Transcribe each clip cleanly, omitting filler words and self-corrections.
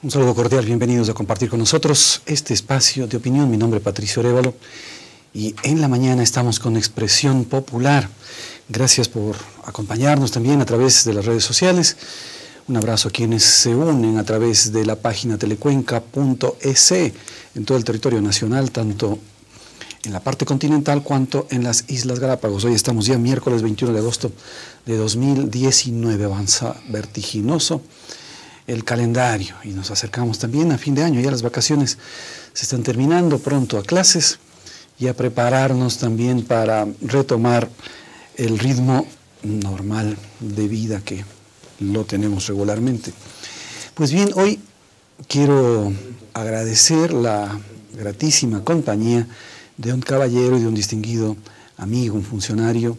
Un saludo cordial, bienvenidos a compartir con nosotros este espacio de opinión. Mi nombre es Patricio Arévalo y en la mañana estamos con Expresión Popular. Gracias por acompañarnos también a través de las redes sociales. Un abrazo a quienes se unen a través de la página telecuenca.es en todo el territorio nacional, tanto en la parte continental cuanto en las Islas Galápagos. Hoy estamos ya miércoles 21 de agosto de 2019, avanza vertiginoso el calendario y nos acercamos también a fin de año. Ya las vacaciones se están terminando, pronto a clases y a prepararnos también para retomar el ritmo normal de vida que lo tenemos regularmente. Pues bien, hoy quiero agradecer la gratísima compañía de un caballero y de un distinguido amigo, un funcionario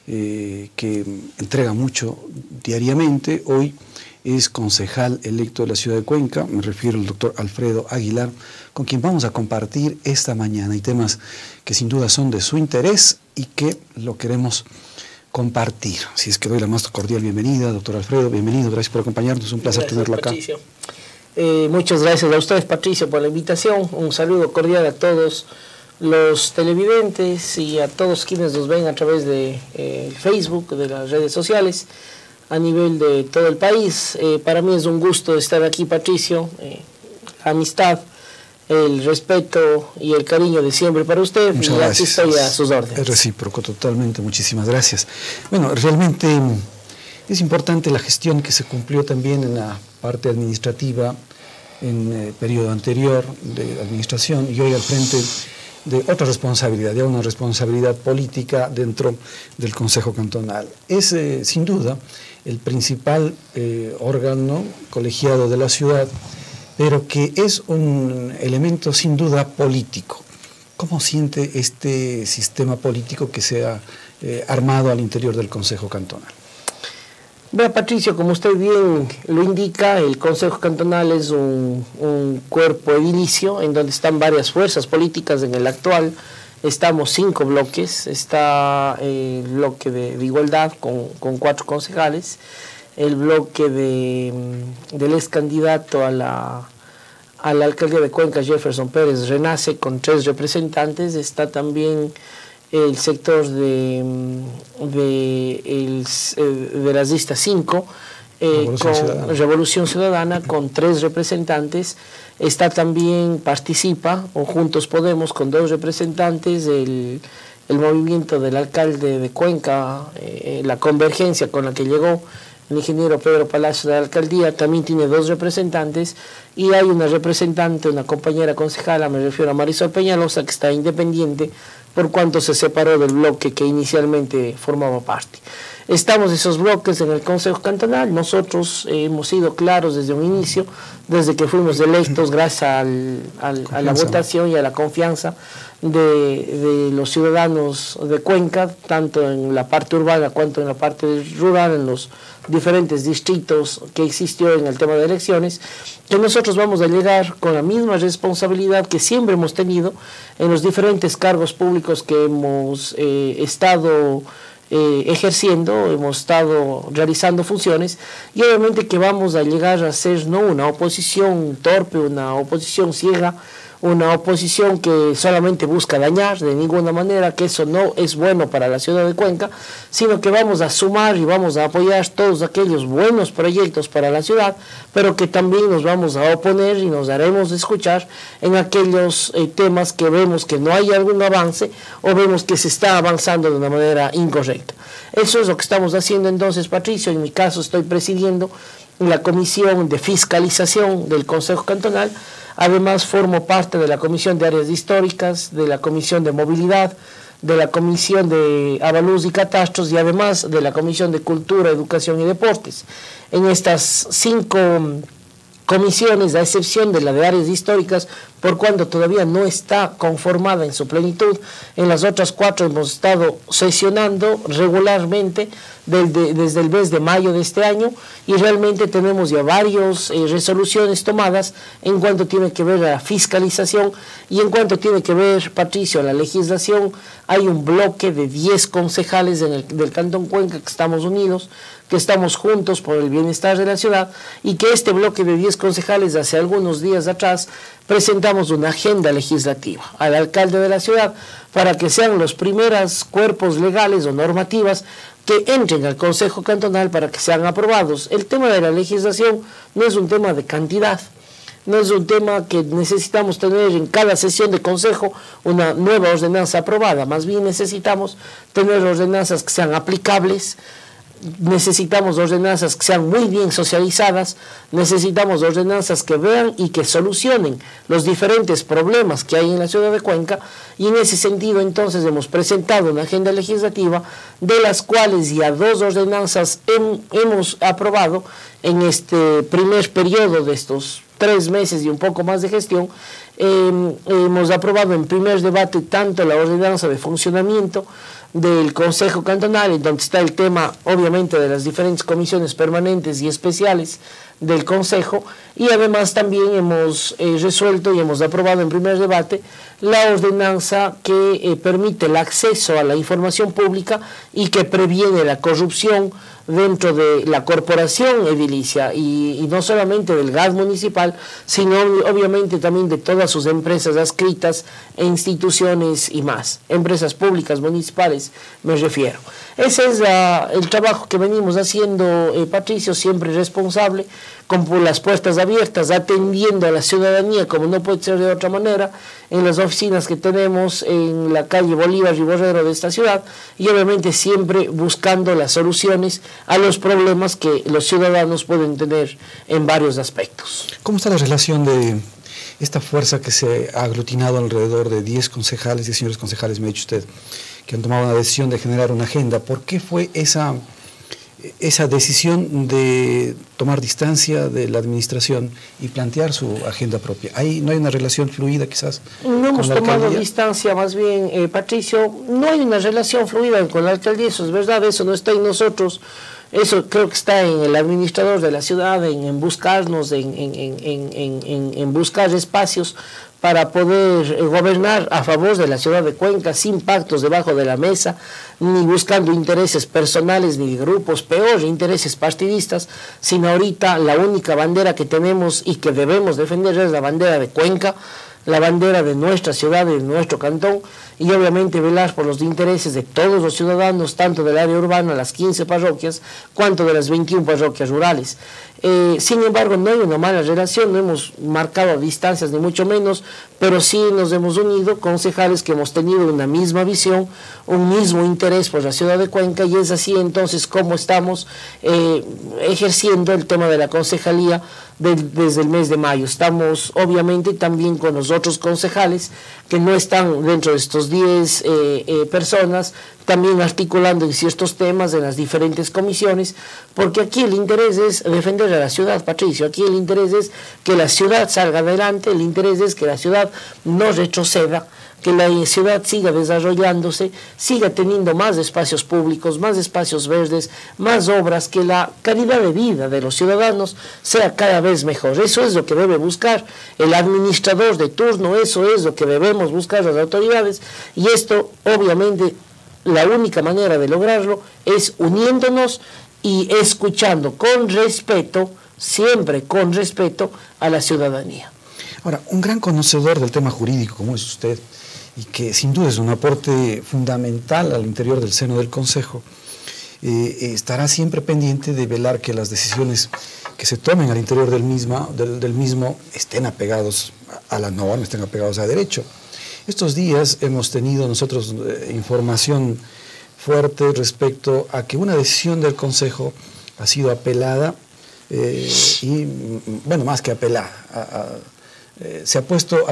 que entrega mucho diariamente. Hoy es concejal electo de la ciudad de Cuenca, me refiero al doctor Alfredo Aguilar, con quien vamos a compartir esta mañana. Hay temas que sin duda son de su interés y que lo queremos compartir. Así es que doy la más cordial bienvenida, doctor Alfredo, bienvenido, gracias por acompañarnos, un placer tenerlo acá. Patricio. Muchas gracias a ustedes, Patricio, por la invitación. Un saludo cordial a todos los televidentes y a todos quienes nos ven a través de Facebook, de las redes sociales, a nivel de todo el país. Para mí es un gusto estar aquí, Patricio. La amistad, el respeto y el cariño de siempre para usted. Muchas gracias. Aquí estoy a sus órdenes. Es recíproco totalmente, muchísimas gracias. Bueno, realmente es importante la gestión que se cumplió también en la parte administrativa en el periodo anterior de administración y hoy al frente de otra responsabilidad, ya una responsabilidad política dentro del Consejo Cantonal. Es sin duda el principal órgano colegiado de la ciudad, pero que es un elemento sin duda político. ¿Cómo siente este sistema político que se ha armado al interior del Consejo Cantonal? Vea, Patricio, como usted bien lo indica, el Consejo Cantonal es un cuerpo edilicio en donde están varias fuerzas políticas. En el actual estamos 5 bloques. Está el bloque de igualdad con 4 concejales, el bloque del ex candidato a la alcaldía de Cuenca, Jefferson Pérez, renace con 3 representantes. Está también el sector de las listas 5, con Revolución Ciudadana, con 3 representantes. Está también, participa, o Juntos Podemos, con 2 representantes, el movimiento del alcalde de Cuenca, la convergencia con la que llegó el ingeniero Pedro Palacio de la alcaldía, también tiene 2 representantes, y hay una representante, una compañera concejala, me refiero a Marisol Peñalosa, que está independiente, por cuanto se separó del bloque que inicialmente formaba parte. Estamos esos bloques en el Consejo Cantonal. Nosotros hemos sido claros desde un inicio, desde que fuimos electos, gracias a la votación y a la confianza de los ciudadanos de Cuenca, tanto en la parte urbana cuanto en la parte rural, en los diferentes distritos que existió en el tema de elecciones, que nosotros vamos a llegar con la misma responsabilidad que siempre hemos tenido en los diferentes cargos públicos que hemos estado ejerciendo, hemos estado realizando funciones, y obviamente que vamos a llegar a ser no una oposición torpe, una oposición ciega, una oposición que solamente busca dañar, de ninguna manera, que eso no es bueno para la ciudad de Cuenca, sino que vamos a sumar y vamos a apoyar todos aquellos buenos proyectos para la ciudad, pero que también nos vamos a oponer y nos daremos de escuchar en aquellos temas que vemos que no hay algún avance o vemos que se está avanzando de una manera incorrecta. Eso es lo que estamos haciendo entonces, Patricio. En mi caso estoy presidiendo la Comisión de Fiscalización del Consejo Cantonal. Además formo parte de la Comisión de Áreas Históricas, de la Comisión de Movilidad, de la Comisión de Avalúos y Catastros y además de la Comisión de Cultura, Educación y Deportes. En estas 5 comisiones, a excepción de la de Áreas Históricas, por cuanto todavía no está conformada en su plenitud, en las otras 4 hemos estado sesionando regularmente desde el mes de mayo de este año, y realmente tenemos ya varias resoluciones tomadas en cuanto tiene que ver a la fiscalización y en cuanto tiene que ver, Patricio, a la legislación. Hay un bloque de 10 concejales del Cantón Cuenca que estamos unidos, que estamos juntos por el bienestar de la ciudad y que este bloque de 10 concejales hace algunos días atrás presentamos una agenda legislativa al alcalde de la ciudad para que sean los primeros cuerpos legales o normativas que entren al Consejo Cantonal para que sean aprobados. El tema de la legislación no es un tema de cantidad, no es un tema que necesitamos tener en cada sesión de consejo una nueva ordenanza aprobada, más bien necesitamos tener ordenanzas que sean aplicables, necesitamos ordenanzas que sean muy bien socializadas, necesitamos ordenanzas que vean y que solucionen los diferentes problemas que hay en la ciudad de Cuenca, y en ese sentido entonces hemos presentado una agenda legislativa de las cuales ya 2 ordenanzas hemos aprobado en este primer periodo de estos 3 meses y un poco más de gestión. Hemos aprobado en primer debate tanto la ordenanza de funcionamiento del Consejo Cantonal, en donde está el tema obviamente de las diferentes comisiones permanentes y especiales del Consejo, y además también hemos resuelto y hemos aprobado en primer debate la ordenanza que permite el acceso a la información pública y que previene la corrupción dentro de la corporación edilicia y no solamente del gas municipal, sino obviamente también de todas sus empresas adscritas e instituciones y más, empresas públicas, municipales, me refiero. Ese es el trabajo que venimos haciendo, Patricio, siempre responsable, con las puertas abiertas, atendiendo a la ciudadanía, como no puede ser de otra manera, en las oficinas que tenemos en la calle Bolívar y Borrero de esta ciudad, y obviamente siempre buscando las soluciones a los problemas que los ciudadanos pueden tener en varios aspectos. ¿Cómo está la relación de esta fuerza que se ha aglutinado alrededor de 10 concejales, 10 señores concejales, me ha dicho usted, que han tomado una decisión de generar una agenda? ¿Por qué fue esa decisión de tomar distancia de la administración y plantear su agenda propia? ¿Ahí no hay una relación fluida quizás? No hemos tomado distancia, más bien, Patricio, no hay una relación fluida con la alcaldía, eso es verdad, eso no está en nosotros, eso creo que está en el administrador de la ciudad, en buscarnos, en buscar espacios para poder gobernar a favor de la ciudad de Cuenca, sin pactos debajo de la mesa, ni buscando intereses personales ni de grupos, peor, intereses partidistas, sino ahorita la única bandera que tenemos y que debemos defender es la bandera de Cuenca, la bandera de nuestra ciudad, de nuestro cantón, y obviamente velar por los intereses de todos los ciudadanos, tanto del área urbana, las 15 parroquias, cuanto de las 21 parroquias rurales. Sin embargo, no hay una mala relación, no hemos marcado distancias ni mucho menos, pero sí nos hemos unido concejales que hemos tenido una misma visión, un mismo interés por la ciudad de Cuenca, y es así entonces como estamos ejerciendo el tema de la concejalía desde el mes de mayo. Estamos obviamente también con los otros concejales que no están dentro de estos 10 personas, también articulando en ciertos temas en las diferentes comisiones, porque aquí el interés es defender a la ciudad, Patricio, aquí el interés es que la ciudad salga adelante, el interés es que la ciudad no retroceda, que la ciudad siga desarrollándose, siga teniendo más espacios públicos, más espacios verdes, más obras, que la calidad de vida de los ciudadanos sea cada vez mejor. Eso es lo que debe buscar el administrador de turno, eso es lo que debemos buscar las autoridades, y esto obviamente la única manera de lograrlo es uniéndonos y escuchando con respeto, siempre con respeto a la ciudadanía. Ahora, un gran conocedor del tema jurídico como es usted, y que sin duda es un aporte fundamental al interior del seno del Consejo, estará siempre pendiente de velar que las decisiones que se tomen al interior del mismo estén apegados a la norma, estén apegados a derecho. Estos días hemos tenido nosotros información fuerte respecto a que una decisión del Consejo ha sido apelada y, bueno, más que apelada, se ha puesto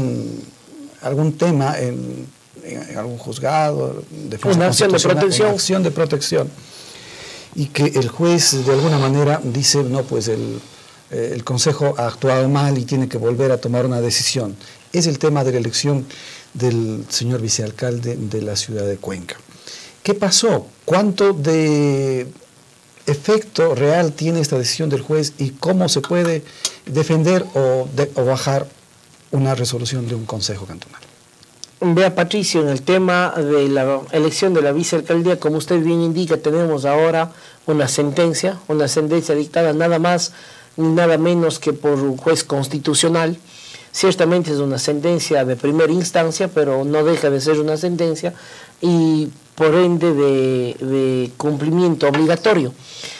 algún tema en algún juzgado, una acción de protección. Una acción de protección, y que el juez de alguna manera dice, no, pues el Consejo ha actuado mal y tiene que volver a tomar una decisión. Es el tema de la elección del señor vicealcalde de la ciudad de Cuenca. ¿Qué pasó? ¿Cuánto de efecto real tiene esta decisión del juez y cómo se puede defender o bajar una resolución de un consejo cantonal? Vea, Patricio, en el tema de la elección de la vicealcaldía, como usted bien indica, tenemos ahora una sentencia dictada nada más ni nada menos que por un juez constitucional. Ciertamente es una sentencia de primera instancia, pero no deja de ser una sentencia y por ende de cumplimiento obligatorio.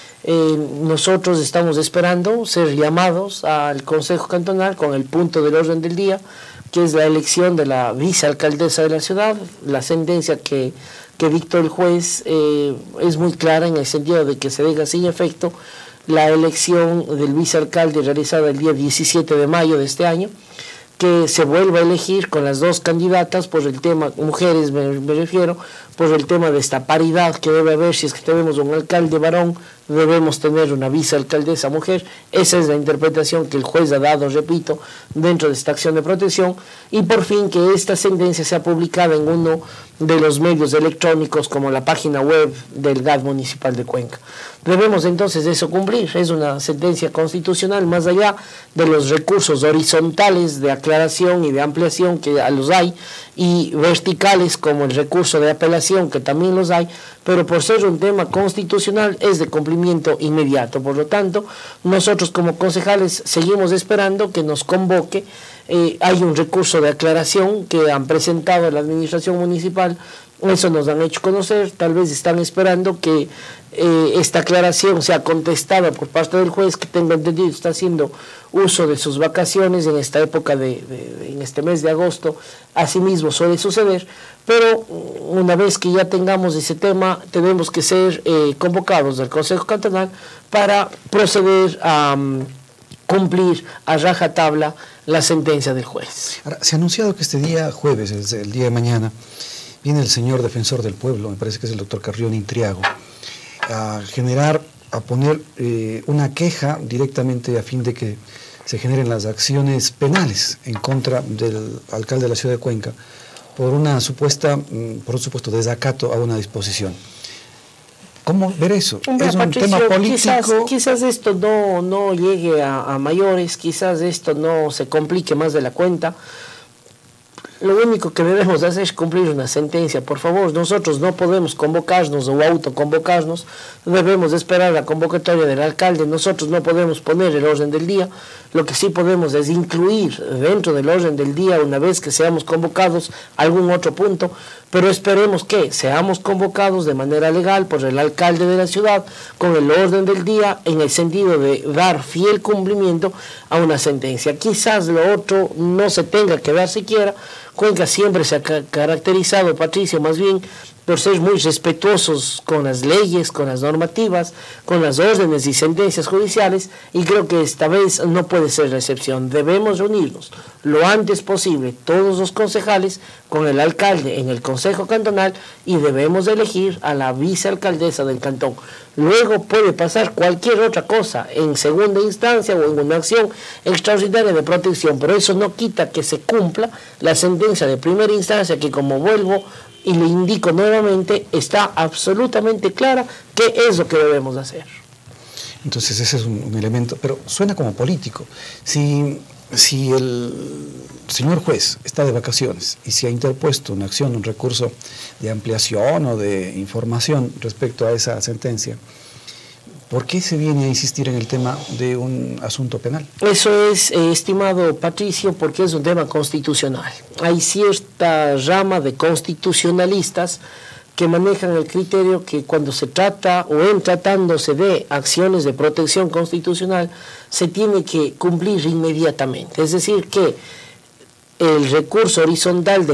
Nosotros estamos esperando ser llamados al Consejo Cantonal con el punto del orden del día, que es la elección de la vicealcaldesa de la ciudad. La sentencia que dictó el juez es muy clara en el sentido de que se deja sin efecto la elección del vicealcalde realizada el día 17 de mayo de este año, que se vuelva a elegir con las dos candidatas por el tema, mujeres me refiero, por el tema de esta paridad que debe haber. Si es que tenemos un alcalde varón, debemos tener una vicealcaldesa mujer. Esa es la interpretación que el juez ha dado, repito, dentro de esta acción de protección, y por fin que esta sentencia sea publicada en uno de los medios electrónicos como la página web del GAD municipal de Cuenca. Debemos entonces eso cumplir. Es una sentencia constitucional, más allá de los recursos horizontales de aclaración y de ampliación que los hay, y verticales como el recurso de apelación que también los hay, pero por ser un tema constitucional es de cumplimiento inmediato. Por lo tanto, nosotros como concejales seguimos esperando que nos convoque. Hay un recurso de aclaración que han presentado a la administración municipal, eso nos han hecho conocer. Tal vez están esperando que esta aclaración sea contestada por parte del juez, que tengo entendido está haciendo uso de sus vacaciones en esta época en este mes de agosto. Asimismo suele suceder, pero una vez que ya tengamos ese tema, tenemos que ser convocados del Consejo Cantonal para proceder a cumplir a rajatabla la sentencia del juez. Ahora, se ha anunciado que este día jueves, el día de mañana, viene el señor defensor del pueblo, me parece que es el doctor Carrión Intriago, a poner una queja directamente a fin de que se generen las acciones penales en contra del alcalde de la ciudad de Cuenca por un supuesto desacato a una disposición. ¿Cómo ver eso? ¿Es un tema político? Quizás esto no llegue a mayores, quizás esto no se complique más de la cuenta. Lo único que debemos hacer es cumplir una sentencia. Por favor, nosotros no podemos convocarnos o autoconvocarnos, debemos esperar la convocatoria del alcalde. Nosotros no podemos poner el orden del día. Lo que sí podemos es incluir dentro del orden del día, una vez que seamos convocados, algún otro punto, pero esperemos que seamos convocados de manera legal por el alcalde de la ciudad con el orden del día, en el sentido de dar fiel cumplimiento a una sentencia. Quizás lo otro no se tenga que dar siquiera. Cuenca siempre se ha caracterizado, Patricio, más bien por ser muy respetuosos con las leyes, con las normativas, con las órdenes y sentencias judiciales, y creo que esta vez no puede ser la excepción. Debemos reunirnos lo antes posible, todos los concejales, con el alcalde en el Consejo Cantonal, y debemos elegir a la vicealcaldesa del cantón. Luego puede pasar cualquier otra cosa en segunda instancia o en una acción extraordinaria de protección, pero eso no quita que se cumpla la sentencia de primera instancia, que, como vuelvo y le indico nuevamente, está absolutamente clara qué es lo que debemos hacer. Entonces ese es un elemento, pero suena como político. Si el señor juez está de vacaciones y se ha interpuesto una acción, un recurso de ampliación o de información respecto a esa sentencia, ¿por qué se viene a insistir en el tema de un asunto penal? Eso es, estimado Patricio, porque es un tema constitucional. Hay cierta rama de constitucionalistas que manejan el criterio que cuando se trata o en tratándose de acciones de protección constitucional se tiene que cumplir inmediatamente. Es decir, que el recurso horizontal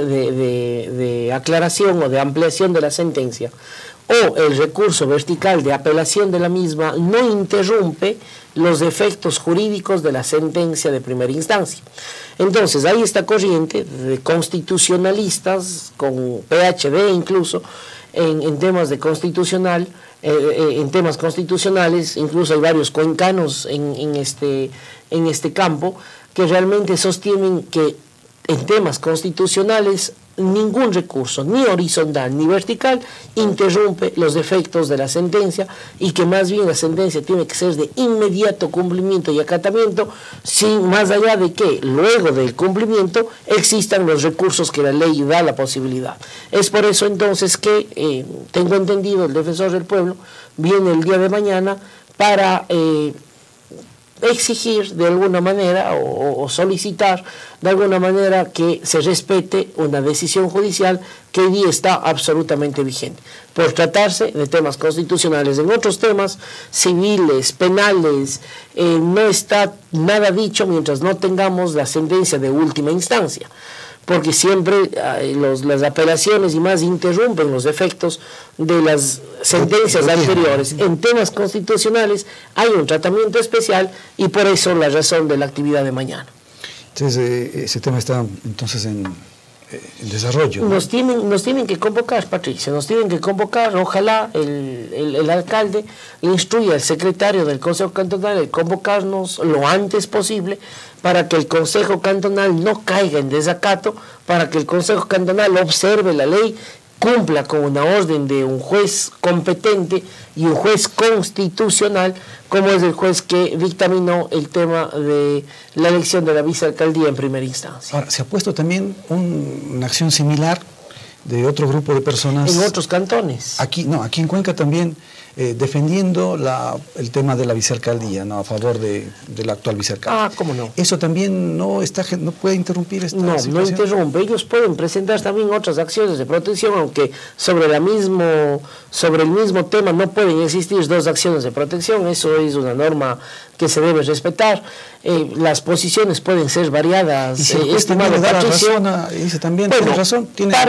de aclaración o de ampliación de la sentencia o el recurso vertical de apelación de la misma no interrumpe los efectos jurídicos de la sentencia de primera instancia. Entonces, hay esta corriente de constitucionalistas, con PhD incluso, en temas de constitucional, en temas constitucionales, incluso hay varios cuencanos en este campo, que realmente sostienen que en temas constitucionales ningún recurso, ni horizontal ni vertical, interrumpe los efectos de la sentencia, y que más bien la sentencia tiene que ser de inmediato cumplimiento y acatamiento, sin más allá de que luego del cumplimiento existan los recursos que la ley da la posibilidad. Es por eso entonces que tengo entendido, el defensor del pueblo viene el día de mañana para exigir de alguna manera o solicitar de alguna manera que se respete una decisión judicial que hoy día está absolutamente vigente, por tratarse de temas constitucionales. En otros temas civiles, penales, no está nada dicho mientras no tengamos la sentencia de última instancia, porque siempre las apelaciones y más interrumpen los efectos de las sentencias anteriores. En temas constitucionales hay un tratamiento especial, y por eso la razón de la actividad de mañana. Entonces, ese tema está entonces en desarrollo, ¿no? Nos tienen que convocar, Patricia, nos tienen que convocar. Ojalá el alcalde instruya al secretario del Consejo Cantonal de convocarnos lo antes posible, para que el Consejo Cantonal no caiga en desacato, para que el Consejo Cantonal observe la ley, cumpla con una orden de un juez competente y un juez constitucional, como es el juez que dictaminó el tema de la elección de la vicealcaldía en primera instancia. Ahora, se ha puesto también una acción similar de otro grupo de personas en otros cantones. Aquí en Cuenca también, defendiendo el tema de la vicealcaldía, ¿no? A favor de la actual vicealcaldía. Ah, ¿cómo no? Eso también no puede interrumpir esta situación. No interrumpe. Ellos pueden presentar también otras acciones de protección, aunque sobre el mismo tema no pueden existir dos acciones de protección. Eso es una norma que se debe respetar. Las posiciones pueden ser variadas. Y si estimado Patricio, dice también, bueno, tiene razón,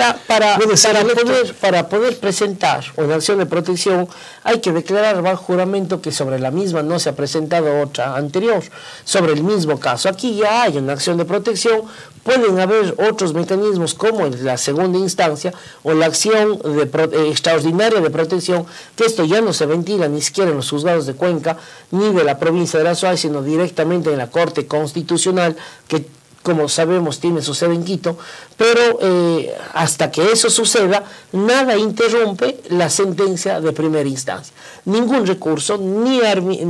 para poder presentar una acción de protección hay que declarar bajo juramento que sobre la misma no se ha presentado otra anterior sobre el mismo caso. Aquí ya hay una acción de protección. Pueden haber otros mecanismos como en la segunda instancia o la acción extraordinaria de protección, que esto ya no se ventila ni siquiera en los juzgados de Cuenca ni de la provincia de la Suárez, sino directamente en la Corte Constitucional, que como sabemos tiene su sede en Quito, pero hasta que eso suceda, nada interrumpe la sentencia de primera instancia. Ningún recurso, ni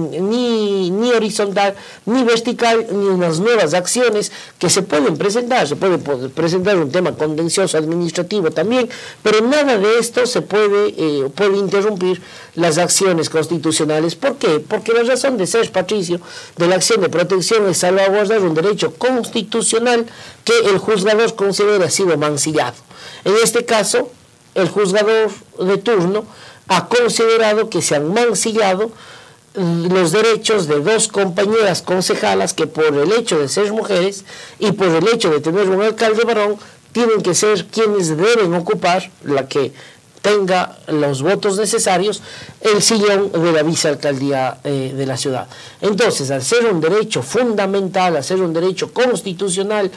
horizontal, ni vertical, ni unas nuevas acciones que se pueden presentar. Se puede presentar un tema contencioso administrativo también, pero nada de esto se puede interrumpir las acciones constitucionales. ¿Por qué? Porque la razón de ser, Patricio, de la acción de protección es salvaguardar un derecho constitucional que el juzgador considera ha sido mancillado. En este caso, el juzgador de turno ha considerado que se han mancillado los derechos de dos compañeras concejalas que, por el hecho de ser mujeres y por el hecho de tener un alcalde varón, tienen que ser quienes deben ocupar, la que tenga los votos necesarios, el sillón de la vicealcaldía de la ciudad. Entonces, al ser un derecho fundamental, al ser un derecho constitucional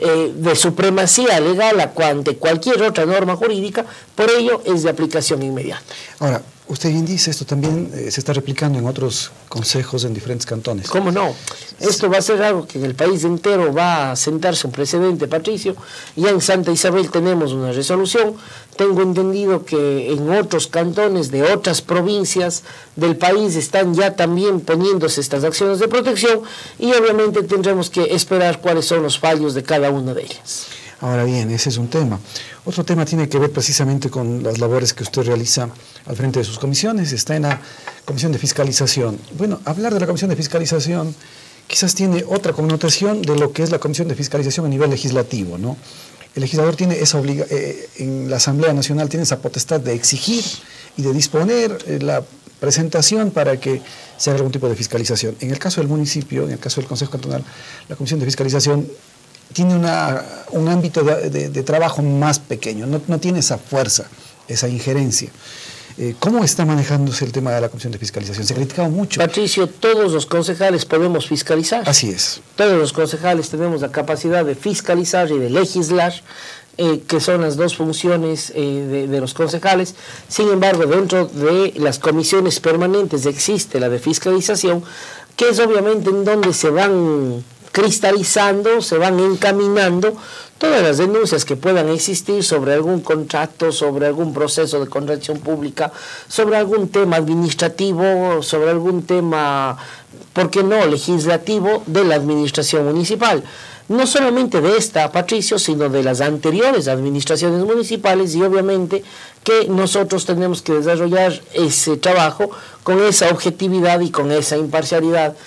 de supremacía legal ante cualquier otra norma jurídica, por ello es de aplicación inmediata. Ahora, usted bien dice, esto también se está replicando en otros consejos en diferentes cantones. ¿Cómo no? Esto va a ser algo que en el país entero va a sentarse un precedente, Patricio. Ya en Santa Isabel tenemos una resolución. Tengo entendido que en otros cantones de otras provincias del país están ya también poniéndose estas acciones de protección, y obviamente tendremos que esperar cuáles son los fallos de cada una de ellas. Ahora bien, ese es un tema. Otro tema tiene que ver precisamente con las labores que usted realiza al frente de sus comisiones. Está en la Comisión de Fiscalización. Bueno, hablar de la Comisión de Fiscalización quizás tiene otra connotación de lo que es la Comisión de Fiscalización a nivel legislativo, ¿no? El legislador tiene esa en la Asamblea Nacional tiene esa potestad de exigir y de disponer la presentación para que se haga algún tipo de fiscalización. En el caso del municipio, en el caso del Consejo Cantonal, la Comisión de Fiscalización tiene un ámbito de trabajo más pequeño, no tiene esa fuerza, esa injerencia. ¿Cómo está manejándose el tema de la Comisión de Fiscalización? Se ha criticado mucho. Patricio, todos los concejales podemos fiscalizar. Así es. Todos los concejales tenemos la capacidad de fiscalizar y de legislar, que son las dos funciones de los concejales. Sin embargo, dentro de las comisiones permanentes existe la de fiscalización, que es obviamente en donde se van cristalizando, se van encaminando todas las denuncias que puedan existir sobre algún contrato, sobre algún proceso de contratación pública, sobre algún tema administrativo, sobre algún tema, ¿por qué no?, legislativo de la administración municipal. No solamente de esta, Patricio, sino de las anteriores administraciones municipales, y obviamente que nosotros tenemos que desarrollar ese trabajo con esa objetividad y con esa imparcialidad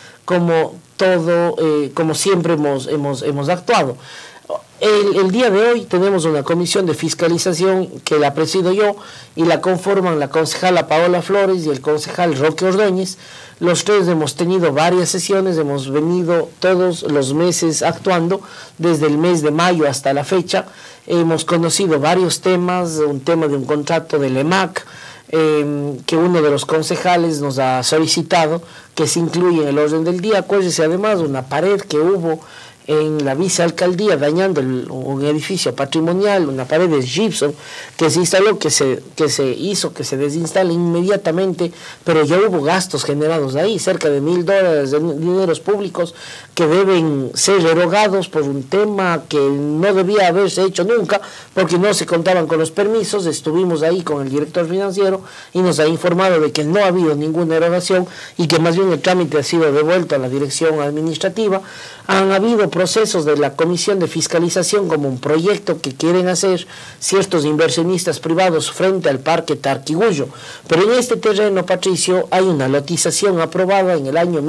como siempre hemos actuado. El día de hoy tenemos una comisión de fiscalización que la presido yo y la conforman la concejala Paola Flores y el concejal Roque Ordóñez. Los tres hemos tenido varias sesiones, hemos venido todos los meses actuando, desde el mes de mayo hasta la fecha. Hemos conocido varios temas, un tema de un contrato del EMAC, que uno de los concejales nos ha solicitado que se incluya en el orden del día. Acuérdese además una pared que hubo en la vicealcaldía dañando un edificio patrimonial, una pared de gypsum que se instaló, que se hizo que se desinstale inmediatamente, pero ya hubo gastos generados ahí, cerca de $1000 de dineros públicos que deben ser erogados por un tema que no debía haberse hecho nunca, porque no se contaban con los permisos. Estuvimos ahí con el director financiero y nos ha informado de que no ha habido ninguna erogación y que más bien el trámite ha sido devuelto a la dirección administrativa. Han habido procesos de la Comisión de Fiscalización como un proyecto que quieren hacer ciertos inversionistas privados frente al Parque Tarquigullo. Pero en este terreno, Patricio, hay una lotización aprobada en el año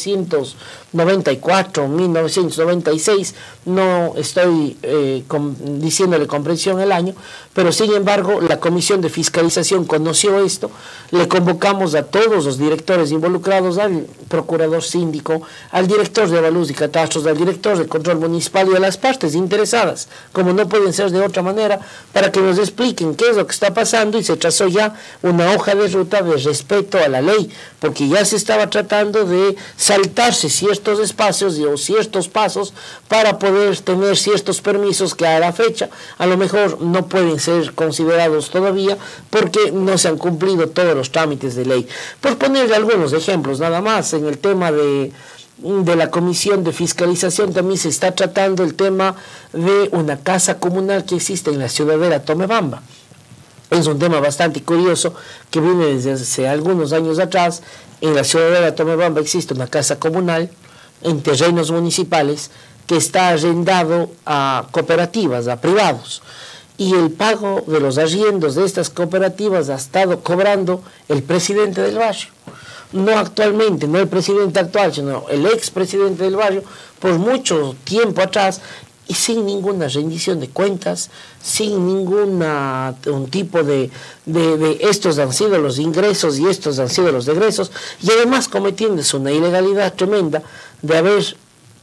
1994, 1996, no estoy diciéndole con precisión el año, pero sin embargo la Comisión de Fiscalización conoció esto, le convocamos a todos los directores involucrados, al procurador síndico, al director de Avalúos y Catastros, al director de Control Municipal y a las partes interesadas, como no pueden ser de otra manera, para que nos expliquen qué es lo que está pasando, y se trazó ya una hoja de ruta de respeto a la ley, porque ya se estaba tratando de saltarse ciertos espacios o ciertos pasos para poder tener ciertos permisos que a la fecha a lo mejor no pueden ser considerados todavía porque no se han cumplido todos los trámites de ley. Por ponerle algunos ejemplos nada más, en el tema de la Comisión de Fiscalización también se está tratando el tema de una casa comunal que existe en la ciudadela Tomebamba. Es un tema bastante curioso que viene desde hace algunos años atrás. En la ciudadela Tomebamba existe una casa comunal en terrenos municipales que está arrendado a cooperativas, a privados, y el pago de los arriendos de estas cooperativas ha estado cobrando el presidente del barrio. No actualmente, no el presidente actual, sino el expresidente del barrio, por mucho tiempo atrás, y sin ninguna rendición de cuentas, sin un tipo de estos han sido los ingresos y estos han sido los egresos, y además cometiéndose una ilegalidad tremenda de haber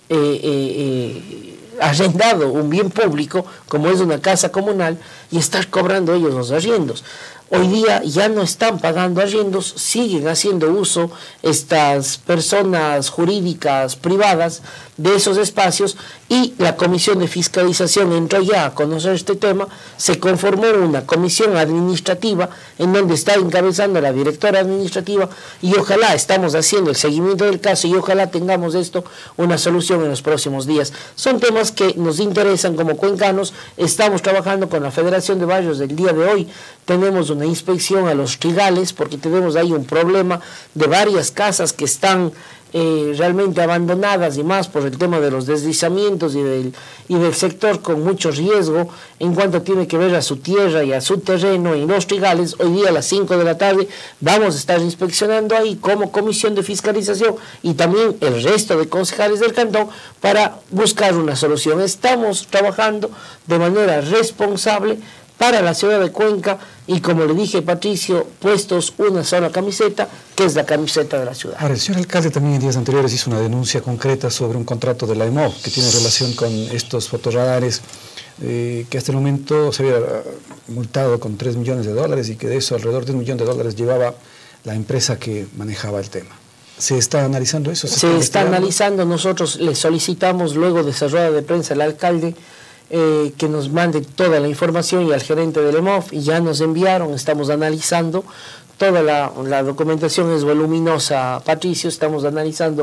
arrendado un bien público como es una casa comunal y estar cobrando ellos los arriendos. Hoy día ya no están pagando arriendos, siguen haciendo uso estas personas jurídicas privadas de esos espacios, y la Comisión de Fiscalización entró ya a conocer este tema. Se conformó una comisión administrativa en donde está encabezando la directora administrativa, y ojalá estamos haciendo el seguimiento del caso y ojalá tengamos esto una solución en los próximos días. Son temas que nos interesan como cuencanos. Estamos trabajando con la Federación de Barrios del día de hoy. Tenemos una inspección a los trigales porque tenemos ahí un problema de varias casas que están realmente abandonadas y más por el tema de los deslizamientos y del sector con mucho riesgo en cuanto tiene que ver a su tierra y a su terreno en los trigales. Hoy día a las 5 de la tarde vamos a estar inspeccionando ahí como Comisión de Fiscalización y también el resto de concejales del cantón para buscar una solución. Estamos trabajando de manera responsable para la ciudad de Cuenca y, como le dije, Patricio, puestos una sola camiseta, que es la camiseta de la ciudad. Ahora, el señor alcalde también en días anteriores hizo una denuncia concreta sobre un contrato de la EMOV que tiene relación con estos fotorradares, que hasta el momento se había multado con $3 millones y que de eso alrededor de $1 millón llevaba la empresa que manejaba el tema. ¿Se está analizando eso? Se está analizando. Nosotros le solicitamos luego de esa rueda de prensa al alcalde que nos mande toda la información y al gerente del EMOV, y ya nos enviaron, estamos analizando. Toda la documentación es voluminosa, Patricio, estamos analizando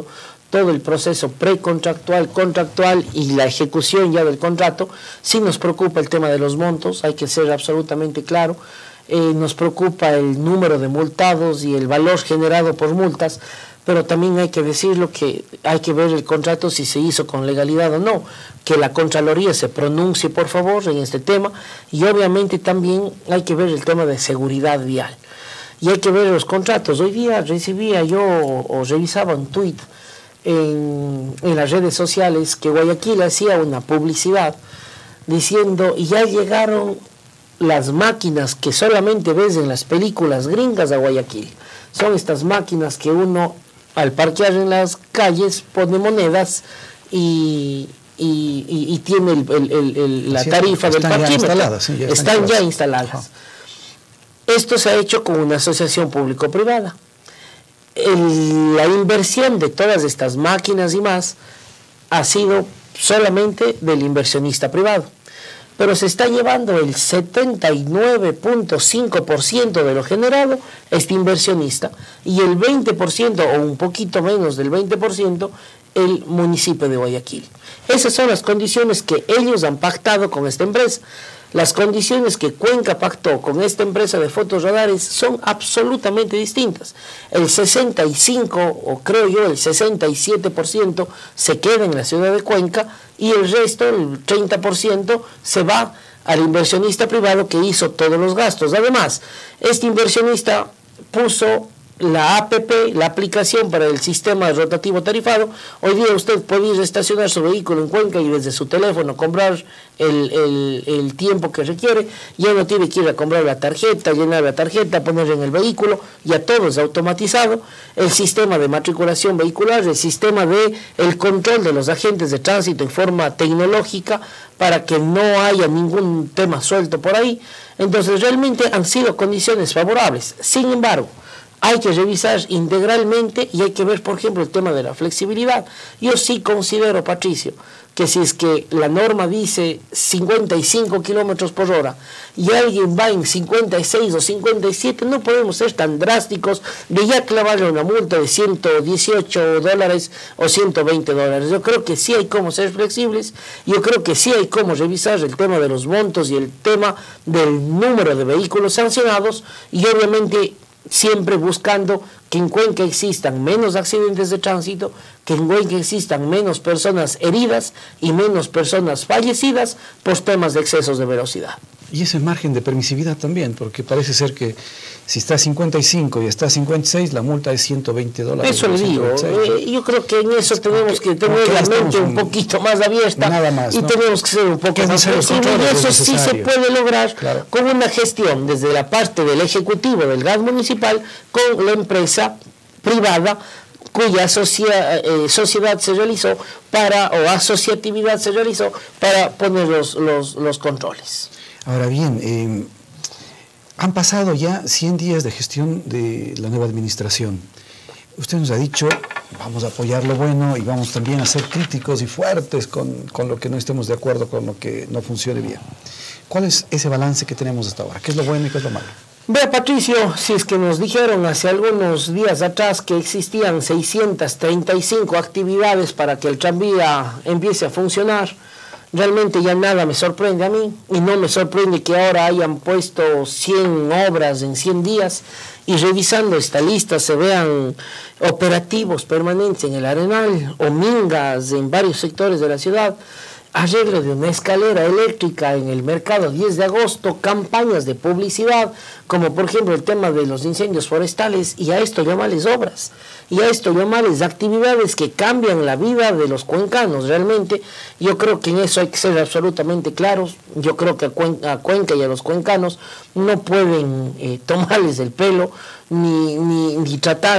todo el proceso precontractual, contractual y la ejecución ya del contrato. Sí nos preocupa el tema de los montos, hay que ser absolutamente claro. Nos preocupa el número de multados y el valor generado por multas, pero también hay que decirlo que hay que ver el contrato si se hizo con legalidad o no, que la Contraloría se pronuncie por favor en este tema, y obviamente también hay que ver el tema de seguridad vial. Y hay que ver los contratos. Hoy día recibía yo o revisaba un tuit en las redes sociales que Guayaquil hacía una publicidad diciendo: ya llegaron las máquinas que solamente ves en las películas gringas a Guayaquil. Son estas máquinas que uno al parquear en las calles pone monedas y tiene la tarifa del parquímetro. Están ya instaladas. Esto se ha hecho con una asociación público-privada. La inversión de todas estas máquinas y más ha sido solamente del inversionista privado, pero se está llevando el 79.5% de lo generado este inversionista, y el 20% o un poquito menos del 20% el municipio de Guayaquil. Esas son las condiciones que ellos han pactado con esta empresa. Las condiciones que Cuenca pactó con esta empresa de fotorradares son absolutamente distintas. El 65, o creo yo el 67%, se queda en la ciudad de Cuenca, y el resto, el 30%, se va al inversionista privado que hizo todos los gastos. Además, este inversionista puso la APP, la aplicación para el sistema rotativo tarifado. Hoy día usted puede ir a estacionar su vehículo en Cuenca y desde su teléfono comprar el tiempo que requiere. Ya no tiene que ir a comprar la tarjeta, llenar la tarjeta, poner en el vehículo, ya todo es automatizado. El sistema de matriculación vehicular, el sistema de el control de los agentes de tránsito en forma tecnológica para que no haya ningún tema suelto por ahí. Entonces realmente han sido condiciones favorables. Sin embargo, hay que revisar integralmente y hay que ver, por ejemplo, el tema de la flexibilidad. Yo sí considero, Patricio, que si es que la norma dice 55 kilómetros por hora y alguien va en 56 o 57, no podemos ser tan drásticos de ya clavarle una multa de $118 o $120. Yo creo que sí hay cómo ser flexibles, yo creo que sí hay cómo revisar el tema de los montos y el tema del número de vehículos sancionados, y obviamente siempre buscando que en Cuenca existan menos accidentes de tránsito, que en Cuenca existan menos personas heridas y menos personas fallecidas por temas de excesos de velocidad. Y ese margen de permisividad también, porque parece ser que si está 55 y está 56, la multa es $120. Eso le digo, yo creo que en eso tenemos que tener la mente un poquito más abierta, nada más, y ¿no? Tenemos que ser un poco más flexibles, y eso sí se puede lograr, claro, con una gestión desde la parte del Ejecutivo del gas municipal con la empresa privada cuya sociedad se realizó o asociatividad se realizó para poner los controles. Ahora bien, han pasado ya 100 días de gestión de la nueva administración. Usted nos ha dicho, vamos a apoyar lo bueno y vamos también a ser críticos y fuertes con lo que no estemos de acuerdo, con lo que no funcione bien. ¿Cuál es ese balance que tenemos hasta ahora? ¿Qué es lo bueno y qué es lo malo? Vea, Patricio, si es que nos dijeron hace algunos días atrás que existían 635 actividades para que el tranvía empiece a funcionar, realmente ya nada me sorprende a mí, y no me sorprende que ahora hayan puesto 100 obras en 100 días, y revisando esta lista se vean operativos permanentes en el Arenal o mingas en varios sectores de la ciudad, arreglo de una escalera eléctrica en el mercado 10 de agosto, campañas de publicidad, como por ejemplo el tema de los incendios forestales, y a esto llamarles obras, y a esto llamarles actividades que cambian la vida de los cuencanos. Realmente yo creo que en eso hay que ser absolutamente claros. Yo creo que a Cuenca y a los cuencanos no pueden tomarles el pelo ni tratar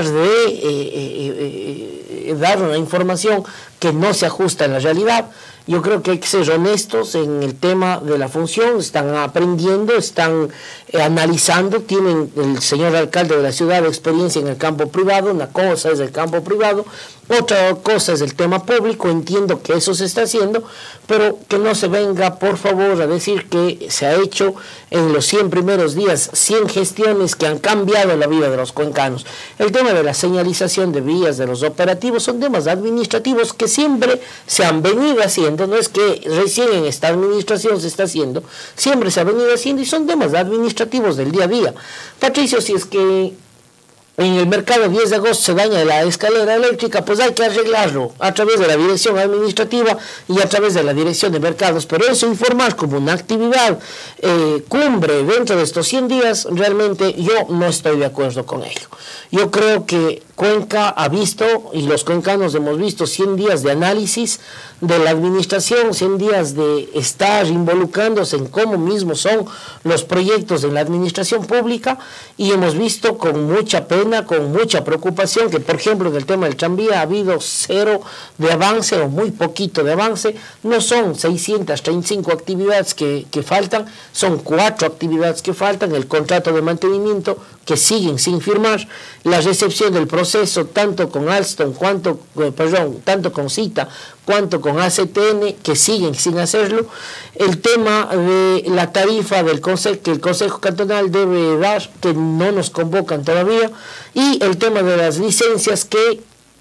de dar una información que no se ajusta a la realidad. Yo creo que hay que ser honestos en el tema de la función. Están aprendiendo, están analizando, tienen el señor alcalde de la ciudad experiencia en el campo privado. Una cosa es el campo privado Otra cosa es el tema público, entiendo que eso se está haciendo, pero que no se venga, por favor, a decir que se ha hecho en los 100 primeros días 100 gestiones que han cambiado la vida de los cuencanos. El tema de la señalización de vías, de los operativos, son temas administrativos que siempre se han venido haciendo, no es que recién en esta administración se está haciendo, siempre se ha venido haciendo y son temas administrativos del día a día. Patricio, si es que en el mercado 10 de agosto se daña la escalera eléctrica, pues hay que arreglarlo a través de la dirección administrativa y a través de la dirección de mercados, pero eso informar como una actividad cumbre dentro de estos 100 días, realmente yo no estoy de acuerdo con ello. Yo creo que Cuenca ha visto, y los cuencanos hemos visto 100 días de análisis de la administración, 100 días de estar involucrándose en cómo mismos son los proyectos de la administración pública, y hemos visto con mucha pena, con mucha preocupación, que por ejemplo en el tema del tranvía ha habido cero de avance o muy poquito de avance. No son 635 actividades que faltan, son 4 actividades que faltan, el contrato de mantenimiento que siguen sin firmar, la recepción del proceso tanto con Alstom tanto con CITA cuanto con ACTN, que siguen sin hacerlo, el tema de la tarifa del consejo, que el Consejo Cantonal debe dar, que no nos convocan todavía, y el tema de las licencias que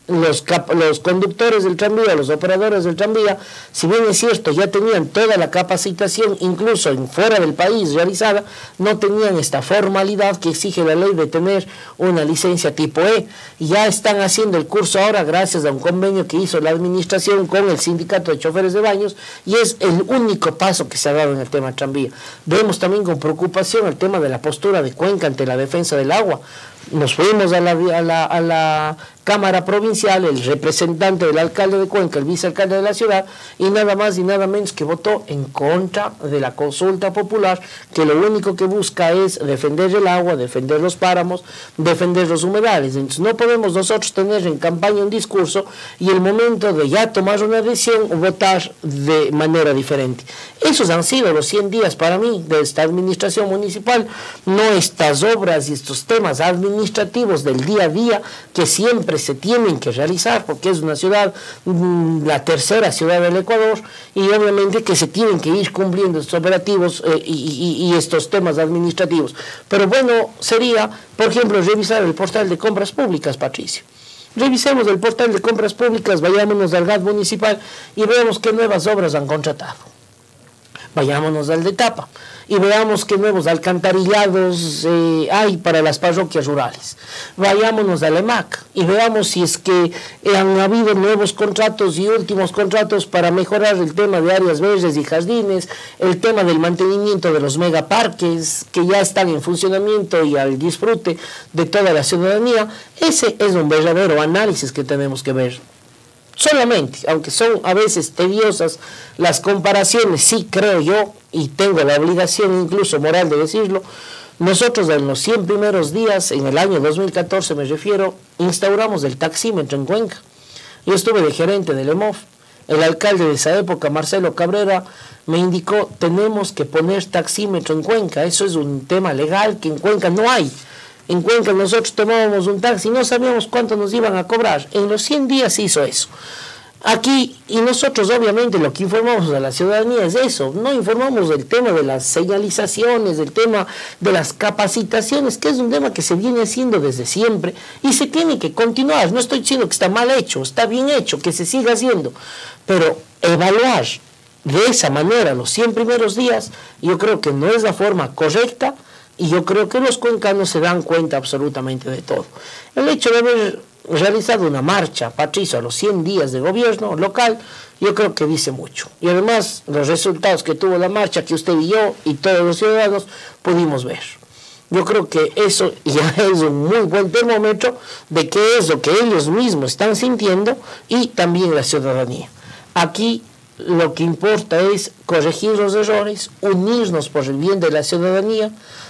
los conductores del tranvía, los operadores del tranvía, si bien es cierto, ya tenían toda la capacitación, incluso en fuera del país realizada, no tenían esta formalidad que exige la ley de tener una licencia tipo E. Ya están haciendo el curso ahora gracias a un convenio que hizo la administración con el sindicato de choferes de baños, y es el único paso que se ha dado en el tema tranvía. Vemos también con preocupación el tema de la postura de Cuenca ante la defensa del agua. Nos fuimos a la Cámara Provincial, el representante del alcalde de Cuenca, el vicealcalde de la ciudad, y nada más y nada menos que votó en contra de la consulta popular, que lo único que busca es defender el agua, defender los páramos, defender los humedales. Entonces no podemos nosotros tener en campaña un discurso y el momento de ya tomar una decisión votar de manera diferente. Esos han sido los 100 días para mí de esta administración municipal, no estas obras y estos temas administrativos del día a día que siempre se tienen que realizar, porque es una ciudad, la tercera ciudad del Ecuador, y obviamente que se tienen que ir cumpliendo estos operativos y estos temas administrativos. Pero bueno, sería, por ejemplo, revisar el portal de compras públicas, Patricio. Revisemos el portal de compras públicas, vayámonos al GAT municipal y veamos qué nuevas obras han contratado. Vayámonos al de Tapa y veamos qué nuevos alcantarillados hay para las parroquias rurales. Vayámonos al EMAC y veamos si es que han habido nuevos contratos y últimos contratos para mejorar el tema de áreas verdes y jardines, el tema del mantenimiento de los megaparques que ya están en funcionamiento y al disfrute de toda la ciudadanía. Ese es un verdadero análisis que tenemos que ver. Solamente, aunque son a veces tediosas las comparaciones, sí creo yo, y tengo la obligación incluso moral de decirlo, nosotros en los 100 primeros días, en el año 2014 me refiero, instauramos el taxímetro en Cuenca. Yo estuve de gerente del EMOF, el alcalde de esa época, Marcelo Cabrera, me indicó, tenemos que poner taxímetro en Cuenca, eso es un tema legal que en Cuenca no hay. En Cuenca nosotros tomábamos un taxi y no sabíamos cuánto nos iban a cobrar. En los 100 días se hizo eso. Aquí, y nosotros obviamente lo que informamos a la ciudadanía es eso, no informamos del tema de las señalizaciones, del tema de las capacitaciones, que es un tema que se viene haciendo desde siempre y se tiene que continuar. No estoy diciendo que está mal hecho, está bien hecho, que se siga haciendo, pero evaluar de esa manera los 100 primeros días, yo creo que no es la forma correcta. Y yo creo que los cuencanos se dan cuenta absolutamente de todo. El hecho de haber realizado una marcha, Patricio, a los 100 días de gobierno local, yo creo que dice mucho. Y además, los resultados que tuvo la marcha, que usted y yo y todos los ciudadanos pudimos ver. Yo creo que eso ya es un muy buen termómetro de qué es lo que ellos mismos están sintiendo y también la ciudadanía. Aquí lo que importa es corregir los errores, unirnos por el bien de la ciudadanía,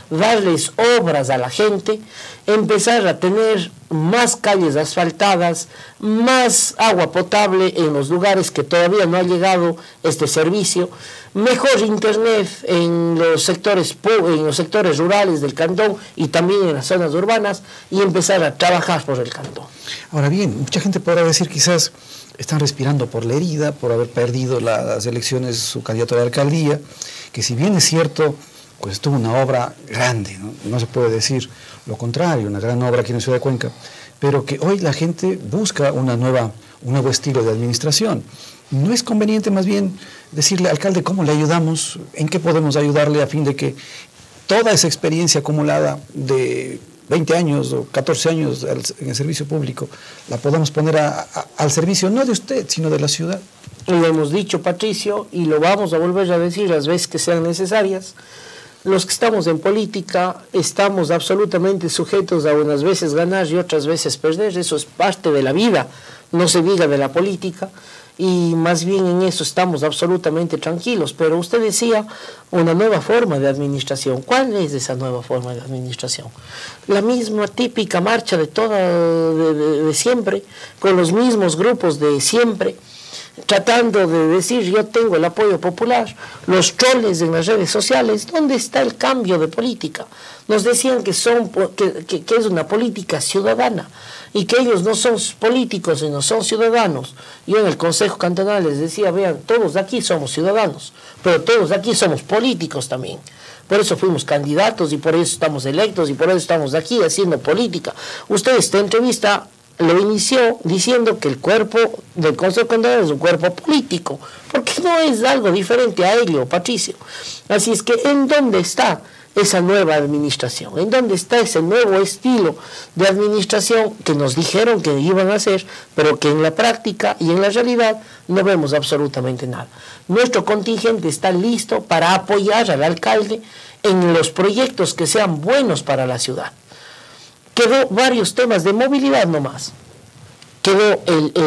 darles obras a la gente, empezar a tener más calles asfaltadas, más agua potable en los lugares que todavía no ha llegado este servicio, mejor internet en los sectores rurales del cantón y también en las zonas urbanas, y empezar a trabajar por el cantón. Ahora bien, mucha gente podrá decir quizás están respirando por la herida, por haber perdido las elecciones su candidato a la alcaldía, que si bien es cierto, pues tuvo una obra grande, no se puede decir lo contrario, una gran obra aquí en la ciudad de Cuenca, pero que hoy la gente busca un nuevo estilo de administración. ¿No es conveniente más bien decirle, alcalde, cómo le ayudamos, en qué podemos ayudarle a fin de que toda esa experiencia acumulada de 20 años o 14 años en el servicio público la podamos poner al servicio no de usted, sino de la ciudad? Lo hemos dicho, Patricio, y lo vamos a volver a decir las veces que sean necesarias. Los que estamos en política estamos absolutamente sujetos a unas veces ganar y otras veces perder. Eso es parte de la vida, no se diga de la política, y más bien en eso estamos absolutamente tranquilos. Pero usted decía una nueva forma de administración. ¿Cuál es esa nueva forma de administración? La misma típica marcha de siempre, con los mismos grupos de siempre, tratando de decir yo tengo el apoyo popular, los troles en las redes sociales. ¿Dónde está el cambio de política? Nos decían que es una política ciudadana y que ellos no son políticos sino son ciudadanos. Yo en el Consejo Cantonal les decía, vean, todos de aquí somos ciudadanos, pero todos de aquí somos políticos también. Por eso fuimos candidatos y por eso estamos electos y por eso estamos aquí haciendo política. Usted esta entrevista lo inició diciendo que el cuerpo del Consejo Cantonal es un cuerpo político, porque no es algo diferente a ello, Patricio. Así es que, ¿en dónde está esa nueva administración? ¿En dónde está ese nuevo estilo de administración que nos dijeron que iban a hacer, pero que en la práctica y en la realidad no vemos absolutamente nada? Nuestro contingente está listo para apoyar al alcalde en los proyectos que sean buenos para la ciudad. Quedó varios temas de movilidad nomás. Quedó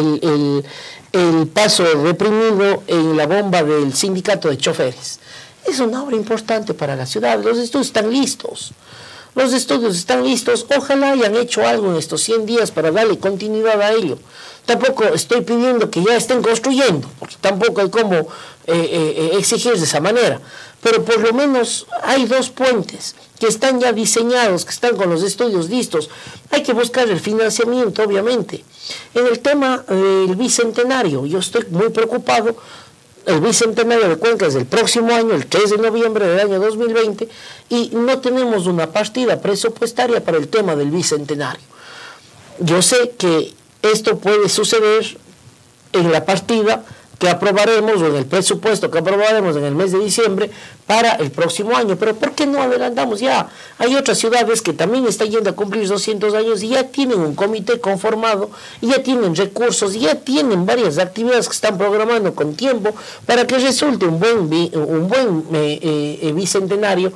el paso reprimido en la bomba del sindicato de choferes. Es una obra importante para la ciudad. Los estudios están listos. Los estudios están listos. Ojalá hayan hecho algo en estos 100 días para darle continuidad a ello. Tampoco estoy pidiendo que ya estén construyendo, porque tampoco hay cómo exigir de esa manera. Pero por lo menos hay 2 puentes que están ya diseñados, que están con los estudios listos. Hay que buscar el financiamiento, obviamente. En el tema del Bicentenario, yo estoy muy preocupado. El Bicentenario de Cuenca es el próximo año, el 3 de noviembre del año 2020, y no tenemos una partida presupuestaria para el tema del Bicentenario. Yo sé que esto puede suceder en la partida que aprobaremos, o en el presupuesto que aprobaremos en el mes de diciembre para el próximo año. Pero ¿por qué no adelantamos ya? Hay otras ciudades que también están yendo a cumplir 200 años y ya tienen un comité conformado, y ya tienen recursos, y ya tienen varias actividades que están programando con tiempo para que resulte un buen bicentenario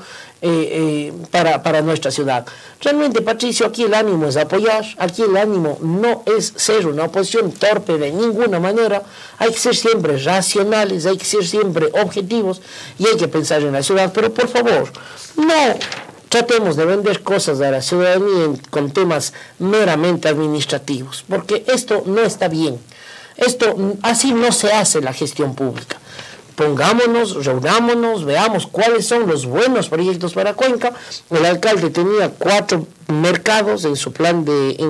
para nuestra ciudad. Realmente, Patricio, aquí el ánimo es apoyar, aquí el ánimo no es ser una oposición torpe de ninguna manera. Hay que ser siempre racionales, hay que ser siempre objetivos y hay que pensar en la ciudad, pero por favor, no tratemos de vender cosas a la ciudadanía con temas meramente administrativos, porque esto no está bien. Así no se hace la gestión pública. Pongámonos, reunámonos, veamos cuáles son los buenos proyectos para Cuenca. El alcalde tenía 4 mercados en su plan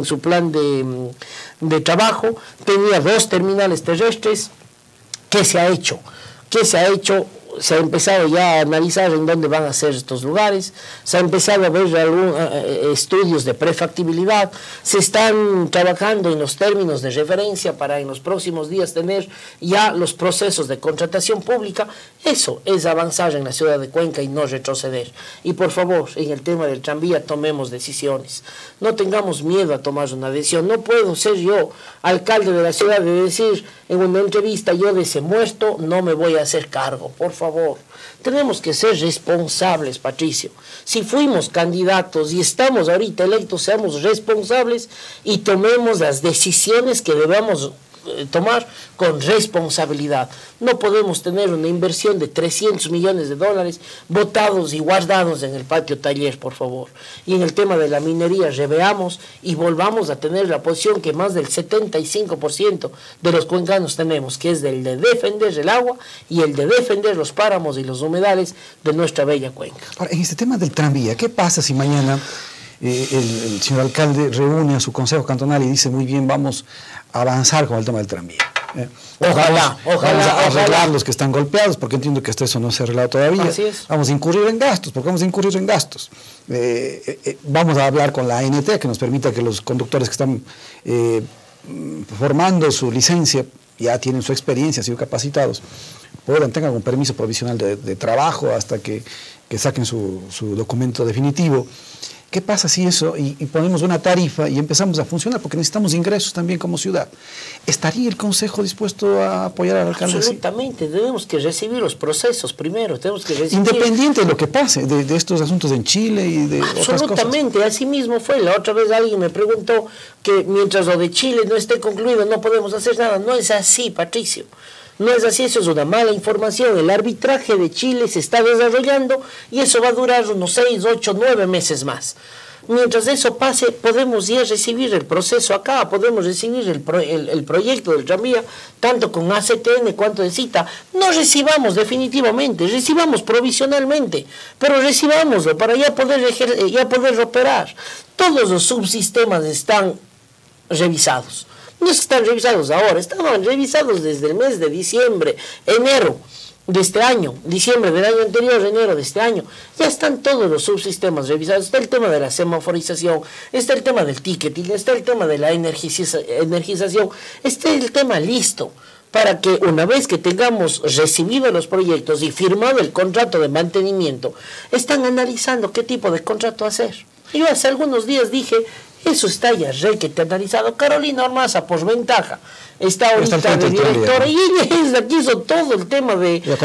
de trabajo, tenía 2 terminales terrestres. ¿Qué se ha hecho? Se ha empezado ya a analizar en dónde van a ser estos lugares, se ha empezado a ver estudios de prefactibilidad, se están trabajando en los términos de referencia para en los próximos días tener ya los procesos de contratación pública. Eso es avanzar en la ciudad de Cuenca y no retroceder. Y por favor, en el tema del tranvía tomemos decisiones, no tengamos miedo a tomar una decisión. No puedo ser yo alcalde de la ciudad de decir en una entrevista, yo de ese muerto no me voy a hacer cargo. Por favor, tenemos que ser responsables, Patricio. Si fuimos candidatos y estamos ahorita electos, seamos responsables y tomemos las decisiones que debamos tomar con responsabilidad. No podemos tener una inversión de 300 millones de dólares botados y guardados en el patio taller, por favor. Y en el tema de la minería, reveamos y volvamos a tener la posición que más del 75% de los cuencanos tenemos, que es el de defender el agua y el de defender los páramos y los humedales de nuestra bella cuenca. Ahora, en este tema del tranvía, ¿qué pasa si mañana el señor alcalde reúne a su consejo cantonal y dice, muy bien, vamos a avanzar con el tema del tranvía? Ojalá. Vamos a arreglar los que están golpeados, porque entiendo que hasta eso no se ha arreglado todavía. Así es. Vamos a incurrir en gastos, porque vamos a incurrir en gastos. Vamos a hablar con la ANT, que nos permita que los conductores que están formando su licencia, ya tienen su experiencia, han sido capacitados, tengan un permiso provisional de trabajo hasta que saquen su documento definitivo. ¿Qué pasa si eso, y ponemos una tarifa y empezamos a funcionar? Porque necesitamos ingresos también como ciudad. ¿Estaría el Consejo dispuesto a apoyar al alcalde? Absolutamente, tenemos que recibir los procesos primero, tenemos que recibir... Independiente de lo que pase, de estos asuntos en Chile y de otras cosas. Absolutamente, así mismo fue. La otra vez alguien me preguntó que mientras lo de Chile no esté concluido no podemos hacer nada. No es así, Patricio. No es así, eso es una mala información. El arbitraje de Chile se está desarrollando y eso va a durar unos 6, 8, 9 meses más. Mientras eso pase, podemos ya recibir el proceso acá, podemos recibir el proyecto del tranvía, tanto con ACTN cuanto de CITA. No recibamos definitivamente, recibamos provisionalmente, pero recibámoslo para ya poder operar. Todos los subsistemas están revisados. No están revisados ahora, estaban revisados desde el mes de diciembre, enero de este año, diciembre del año anterior, enero de este año. Ya están todos los subsistemas revisados. Está el tema de la semaforización, está el tema del ticketing, está el tema de la energización, está el tema listo para que una vez que tengamos recibido los proyectos y firmado el contrato de mantenimiento, están analizando qué tipo de contrato hacer. Yo hace algunos días dije, eso está ya requete analizado. Carolina Ormaza, por ventaja, está ahorita de directora y ella es la que hizo todo el tema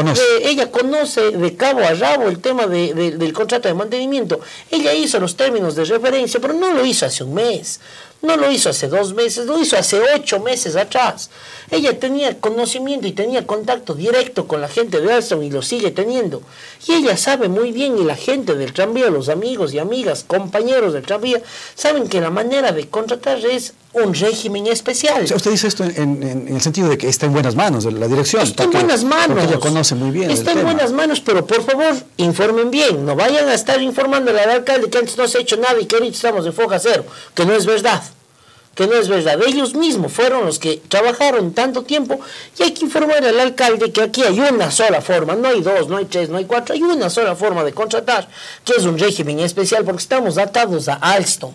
ella conoce de cabo a rabo el tema del contrato de mantenimiento. Ella hizo los términos de referencia, pero no lo hizo hace un mes. No lo hizo hace 2 meses, lo hizo hace 8 meses atrás. Ella tenía conocimiento y tenía contacto directo con la gente de Alstom y lo sigue teniendo. Y ella sabe muy bien, y la gente del tranvía, los amigos y amigas, compañeros del tranvía, saben que la manera de contratar es un régimen especial. O sea, usted dice esto en el sentido de que está en buenas manos la dirección. Está en buenas manos. Porque ella conoce muy bien Está en buenas manos, pero por favor, informen bien. No vayan a estar informándole al alcalde que antes no se ha hecho nada y que ahorita estamos en foja cero, que no es verdad. Que no es verdad. Ellos mismos fueron los que trabajaron tanto tiempo y hay que informar al alcalde que aquí hay una sola forma, no hay 2, no hay 3, no hay 4, hay una sola forma de contratar, que es un régimen especial porque estamos atados a Alstom.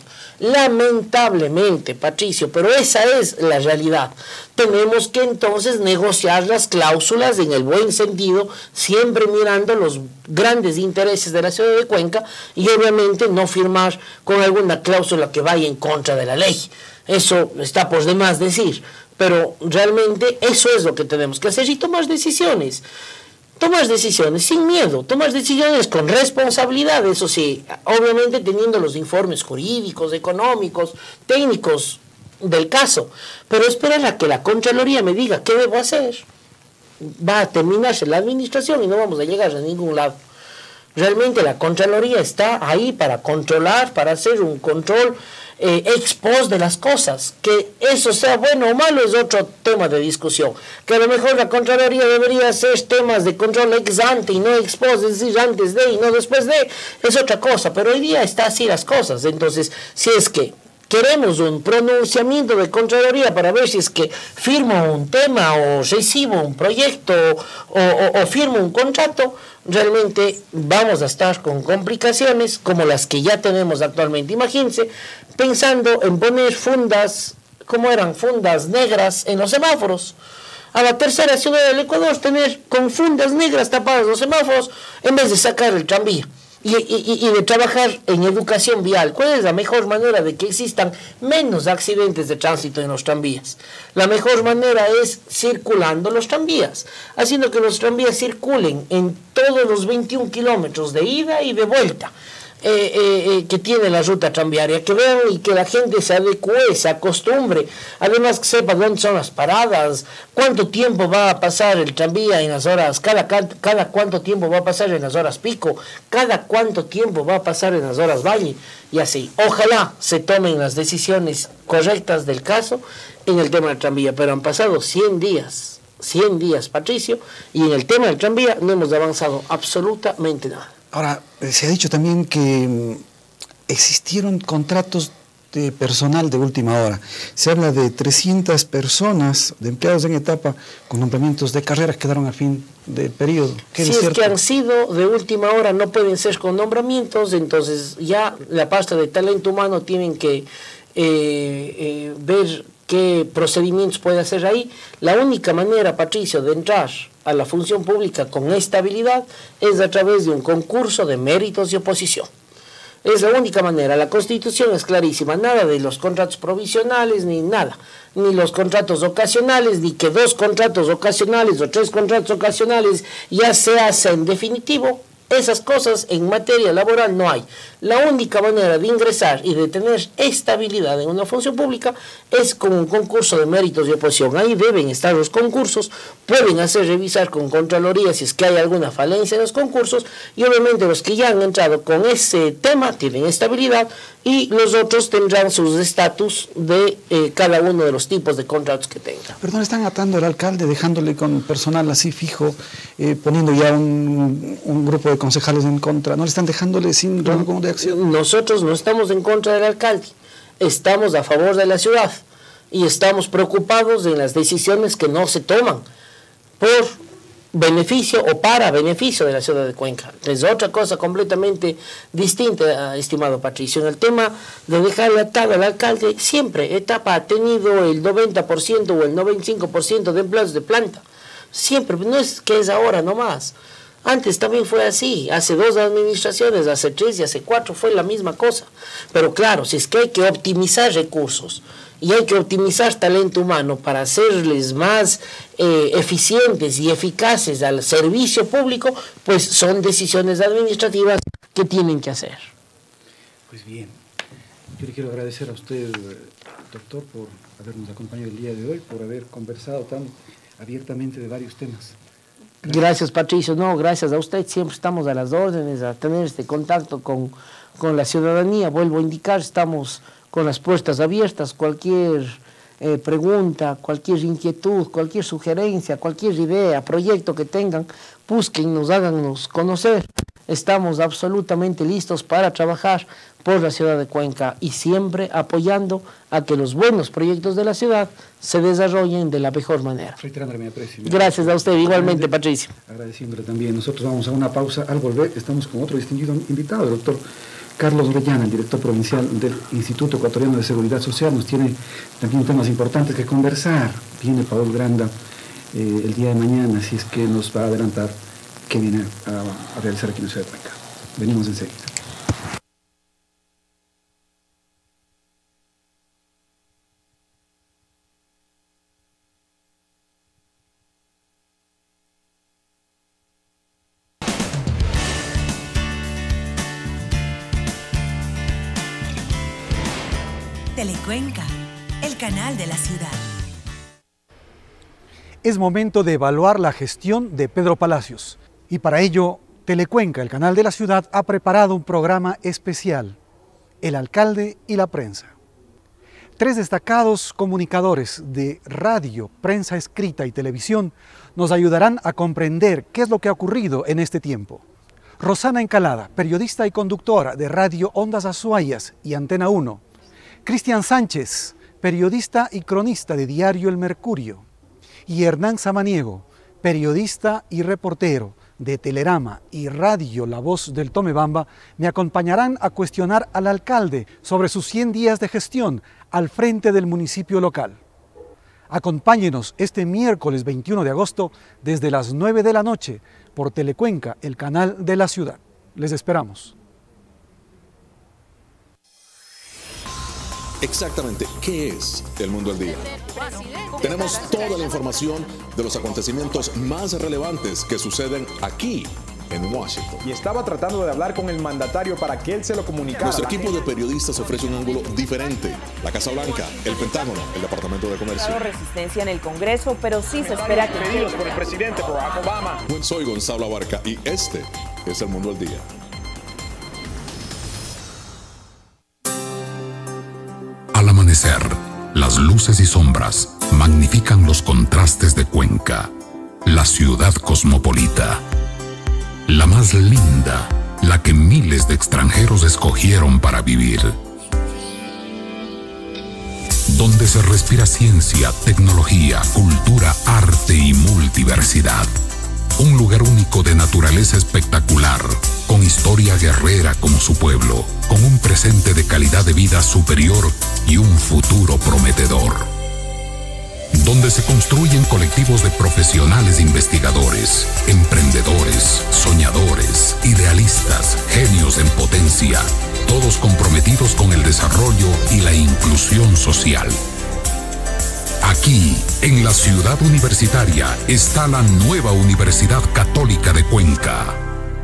Lamentablemente, Patricio, pero esa es la realidad. Tenemos que entonces negociar las cláusulas en el buen sentido, siempre mirando los grandes intereses de la ciudad de Cuenca y obviamente no firmar con alguna cláusula que vaya en contra de la ley. Eso está por demás decir, pero realmente eso es lo que tenemos que hacer y tomar decisiones. Tomar decisiones sin miedo, tomar decisiones con responsabilidad, eso sí, obviamente teniendo los informes jurídicos, económicos, técnicos del caso, pero esperar a que la Contraloría me diga qué debo hacer. Va a terminarse la administración y no vamos a llegar a ningún lado. Realmente la Contraloría está ahí para controlar, para hacer un control ex post de las cosas. Que eso sea bueno o malo es otro tema de discusión. Que a lo mejor la Contraloría debería hacer temas de control ex ante y no ex post, es decir, antes de y no después de, es otra cosa. Pero hoy día está así las cosas. Entonces, si es que queremos un pronunciamiento de Contraloría para ver si es que firmo un tema o recibo un proyecto o firmo un contrato, realmente vamos a estar con complicaciones como las que ya tenemos actualmente. Imagínense, pensando en poner fundas, como eran fundas negras en los semáforos. A la tercera ciudad del Ecuador tener con fundas negras tapadas los semáforos en vez de sacar el tranvía. Y de trabajar en educación vial. ¿Cuál es la mejor manera de que existan menos accidentes de tránsito en los tranvías? La mejor manera es circulando los tranvías, haciendo que los tranvías circulen en todos los 21 kilómetros de ida y de vuelta. que tiene la ruta tranviaria, que vean y que la gente se adecue, se acostumbre, además que sepa dónde son las paradas, cuánto tiempo va a pasar el tranvía en las horas, cada cuánto tiempo va a pasar en las horas pico, cada cuánto tiempo va a pasar en las horas valle, y así. Ojalá se tomen las decisiones correctas del caso en el tema del tranvía, pero han pasado 100 días, Patricio, y en el tema del tranvía no hemos avanzado absolutamente nada. Ahora, se ha dicho también que existieron contratos de personal de última hora. Se habla de 300 personas, de empleados en etapa, con nombramientos de carrera que quedaron al fin del periodo. Si es que han sido de última hora, no pueden ser con nombramientos, entonces ya la pasta de talento humano tienen que ver qué procedimientos puede hacer ahí. La única manera, Patricio, de entrar a la función pública con estabilidad es a través de un concurso de méritos y oposición. Es la única manera. La Constitución es clarísima, nada de los contratos provisionales ni nada, ni los contratos ocasionales, ni que 2 contratos ocasionales o 3 contratos ocasionales ya se hacen definitivo. Esas cosas en materia laboral no hay. La única manera de ingresar y de tener estabilidad en una función pública es con un concurso de méritos y oposición. Ahí deben estar los concursos, pueden hacer revisar con Contraloría si es que hay alguna falencia en los concursos, y obviamente los que ya han entrado con ese tema tienen estabilidad y los otros tendrán sus estatus de cada uno de los tipos de contratos que tengan. Perdón, están atando al alcalde, dejándole con personal así fijo, poniendo ya un grupo de concejales en contra, ¿no le están dejándole sin rango de acción? Nosotros no estamos en contra del alcalde, estamos a favor de la ciudad y estamos preocupados en las decisiones que no se toman por beneficio o para beneficio de la ciudad de Cuenca. Es otra cosa completamente distinta, estimado Patricio. En el tema de dejarle atado al alcalde, siempre etapa ha tenido el 90% o el 95% de empleados de planta. Siempre, no es que es ahora nomás. Antes también fue así, hace 2 administraciones, hace 3 y hace 4 fue la misma cosa. Pero claro, si es que hay que optimizar recursos y hay que optimizar talento humano para hacerles más eficientes y eficaces al servicio público, pues son decisiones administrativas que tienen que hacer. Pues bien, yo le quiero agradecer a usted, doctor, por habernos acompañado el día de hoy, por haber conversado tan abiertamente de varios temas. Gracias, Patricio. No, gracias a usted. Siempre estamos a las órdenes, a tener este contacto con la ciudadanía. Vuelvo a indicar, estamos con las puertas abiertas. Cualquier pregunta, cualquier inquietud, cualquier sugerencia, cualquier idea, proyecto que tengan, búsquennos, háganos conocer. Estamos absolutamente listos para trabajar por la ciudad de Cuenca y siempre apoyando a que los buenos proyectos de la ciudad se desarrollen de la mejor manera. Reiterándole mi aprecio. Gracias a usted, igualmente, Patricio. Agradeciéndole también. Nosotros vamos a una pausa. Al volver estamos con otro distinguido invitado, el doctor Carlos Orellana, el director provincial del Instituto Ecuatoriano de Seguridad Social. Nos tiene también temas importantes que conversar. Viene Paul Granda el día de mañana, así es que nos va a adelantar qué viene a realizar aquí en la ciudad de Cuenca. Venimos enseguida. Telecuenca, el canal de la ciudad. Es momento de evaluar la gestión de Pedro Palacios. Y para ello, Telecuenca, el canal de la ciudad, ha preparado un programa especial, El alcalde y la prensa. 3 destacados comunicadores de radio, prensa escrita y televisión nos ayudarán a comprender qué es lo que ha ocurrido en este tiempo. Rosana Encalada, periodista y conductora de Radio Ondas Azuayas y Antena 1. Cristian Sánchez, periodista y cronista de Diario El Mercurio. Y Hernán Samaniego, periodista y reportero de Telerama y Radio La Voz del Tomebamba, me acompañarán a cuestionar al alcalde sobre sus 100 días de gestión al frente del municipio local. Acompáñenos este miércoles 21 de agosto desde las 9 de la noche por Telecuenca, el canal de la ciudad. Les esperamos. Exactamente, ¿qué es El Mundo al Día? Tenemos toda la información de los acontecimientos más relevantes que suceden aquí, en Washington. Y estaba tratando de hablar con el mandatario para que él se lo comunicara. Nuestro equipo de periodistas ofrece un ángulo diferente. La Casa Blanca, el Pentágono, el Departamento de Comercio. Resistencia en el Congreso, pero sí se espera que... Pedidos por el presidente Barack Obama. Soy Gonzalo Abarca y este es El Mundo al Día. Al amanecer, las luces y sombras magnifican los contrastes de Cuenca, la ciudad cosmopolita, la más linda, la que miles de extranjeros escogieron para vivir. Donde se respira ciencia, tecnología, cultura, arte y multiversidad. Un lugar único de naturaleza espectacular, con historia guerrera como su pueblo, con un presente de calidad de vida superior y un futuro prometedor. Donde se construyen colectivos de profesionales investigadores, emprendedores, soñadores, idealistas, genios en potencia, todos comprometidos con el desarrollo y la inclusión social. Aquí, en la ciudad universitaria, está la nueva Universidad Católica de Cuenca.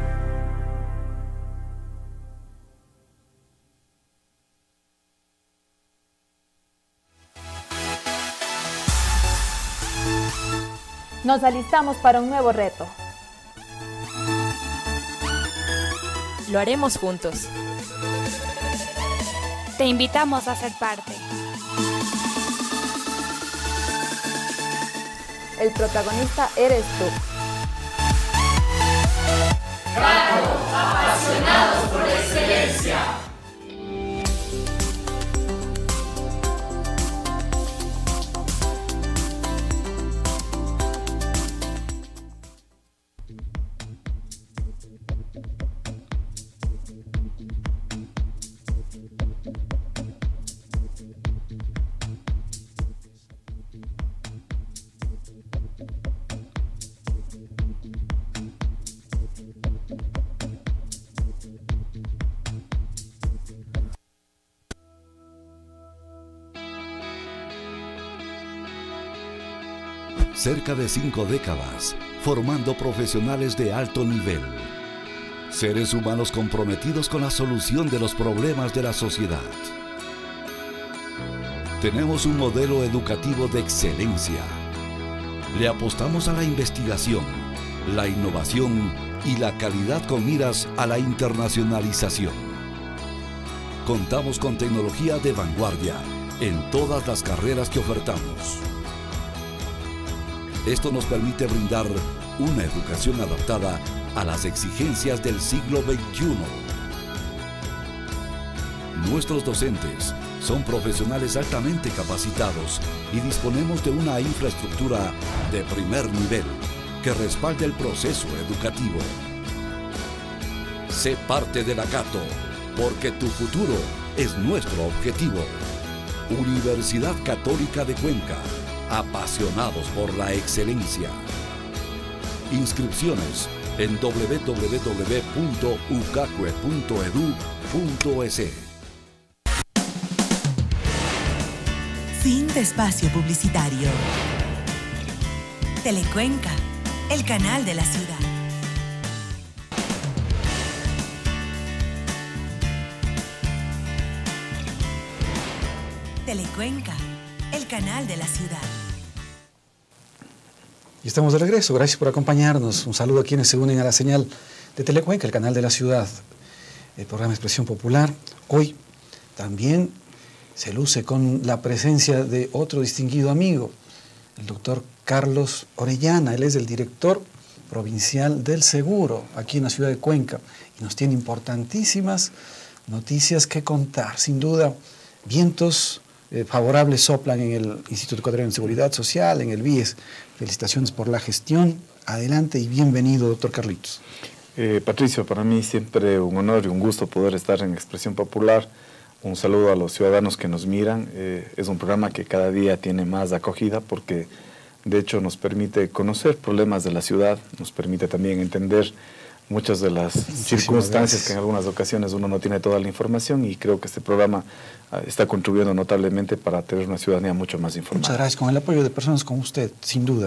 Nos alistamos para un nuevo reto. Lo haremos juntos. Te invitamos a ser parte. El protagonista eres tú. Cato, apasionados por la excelencia. Cerca de 5 décadas, formando profesionales de alto nivel. Seres humanos comprometidos con la solución de los problemas de la sociedad. Tenemos un modelo educativo de excelencia. Le apostamos a la investigación, la innovación y la calidad con miras a la internacionalización. Contamos con tecnología de vanguardia en todas las carreras que ofertamos. Esto nos permite brindar una educación adaptada a las exigencias del siglo XXI. Nuestros docentes son profesionales altamente capacitados y disponemos de una infraestructura de primer nivel que respalda el proceso educativo. Sé parte de la Cato, porque tu futuro es nuestro objetivo. Universidad Católica de Cuenca. Apasionados por la excelencia. Inscripciones en www.ucacue.edu.es. Fin de espacio publicitario. Telecuenca, el canal de la ciudad. Telecuenca, el canal de la ciudad. Y estamos de regreso, gracias por acompañarnos. Un saludo a quienes se unen a la señal de Telecuenca, el canal de la ciudad, el programa Expresión Popular. Hoy también se luce con la presencia de otro distinguido amigo, el doctor Carlos Orellana. Él es el director provincial del Seguro aquí en la ciudad de Cuenca y nos tiene importantísimas noticias que contar. Sin duda, vientos favorables soplan en el Instituto Ecuatoriano de Seguridad Social, en el BIES. Felicitaciones por la gestión. Adelante y bienvenido, doctor Carlitos. Patricio, para mí siempre un honor y un gusto poder estar en Expresión Popular. Un saludo a los ciudadanos que nos miran. Es un programa que cada día tiene más acogida porque de hecho nos permite conocer problemas de la ciudad, nos permite también entender muchas de las circunstancias que en algunas ocasiones uno no tiene toda la información, y creo que este programa está contribuyendo notablemente para tener una ciudadanía mucho más informada. Muchas gracias. Con el apoyo de personas como usted, sin duda,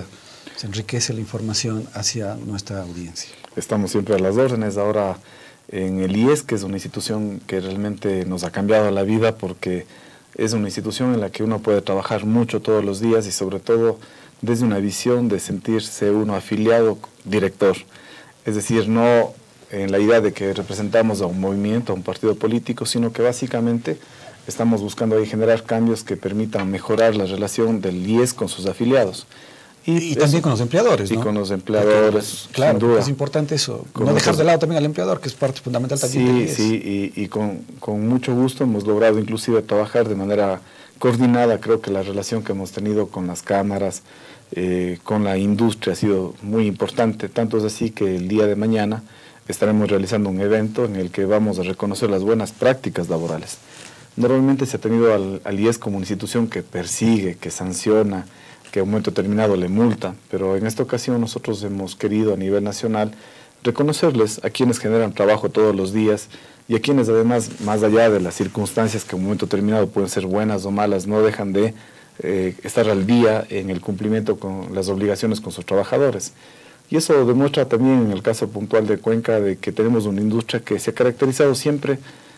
Se enriquece la información hacia nuestra audiencia. Estamos siempre a las órdenes. Ahora en el IES, que es una institución que realmente nos ha cambiado la vida porque es una institución en la que uno puede trabajar mucho todos los días y sobre todo desde una visión de sentirse uno afiliado director. Es decir, no en la idea de que representamos a un movimiento, a un partido político, sino que básicamente estamos buscando ahí generar cambios que permitan mejorar la relación del IES con sus afiliados. Y también con los empleadores, ¿no? Y con los empleadores, claro, sin duda. Es importante eso, no dejar de lado también al empleador, que es parte fundamental también del IES. Sí, y con mucho gusto hemos logrado inclusive trabajar de manera coordinada. Creo que la relación que hemos tenido con las cámaras, con la industria ha sido muy importante, tanto es así que el día de mañana estaremos realizando un evento en el que vamos a reconocer las buenas prácticas laborales. Normalmente se ha tenido al IES como una institución que persigue, que sanciona, que a un momento determinado le multa, pero en esta ocasión nosotros hemos querido a nivel nacional reconocerles a quienes generan trabajo todos los días y a quienes además, más allá de las circunstancias que a un momento determinado pueden ser buenas o malas, no dejan de estar al día en el cumplimiento con las obligaciones con sus trabajadores. Y eso demuestra también en el caso puntual de Cuenca de que tenemos una industria que se ha caracterizado siempre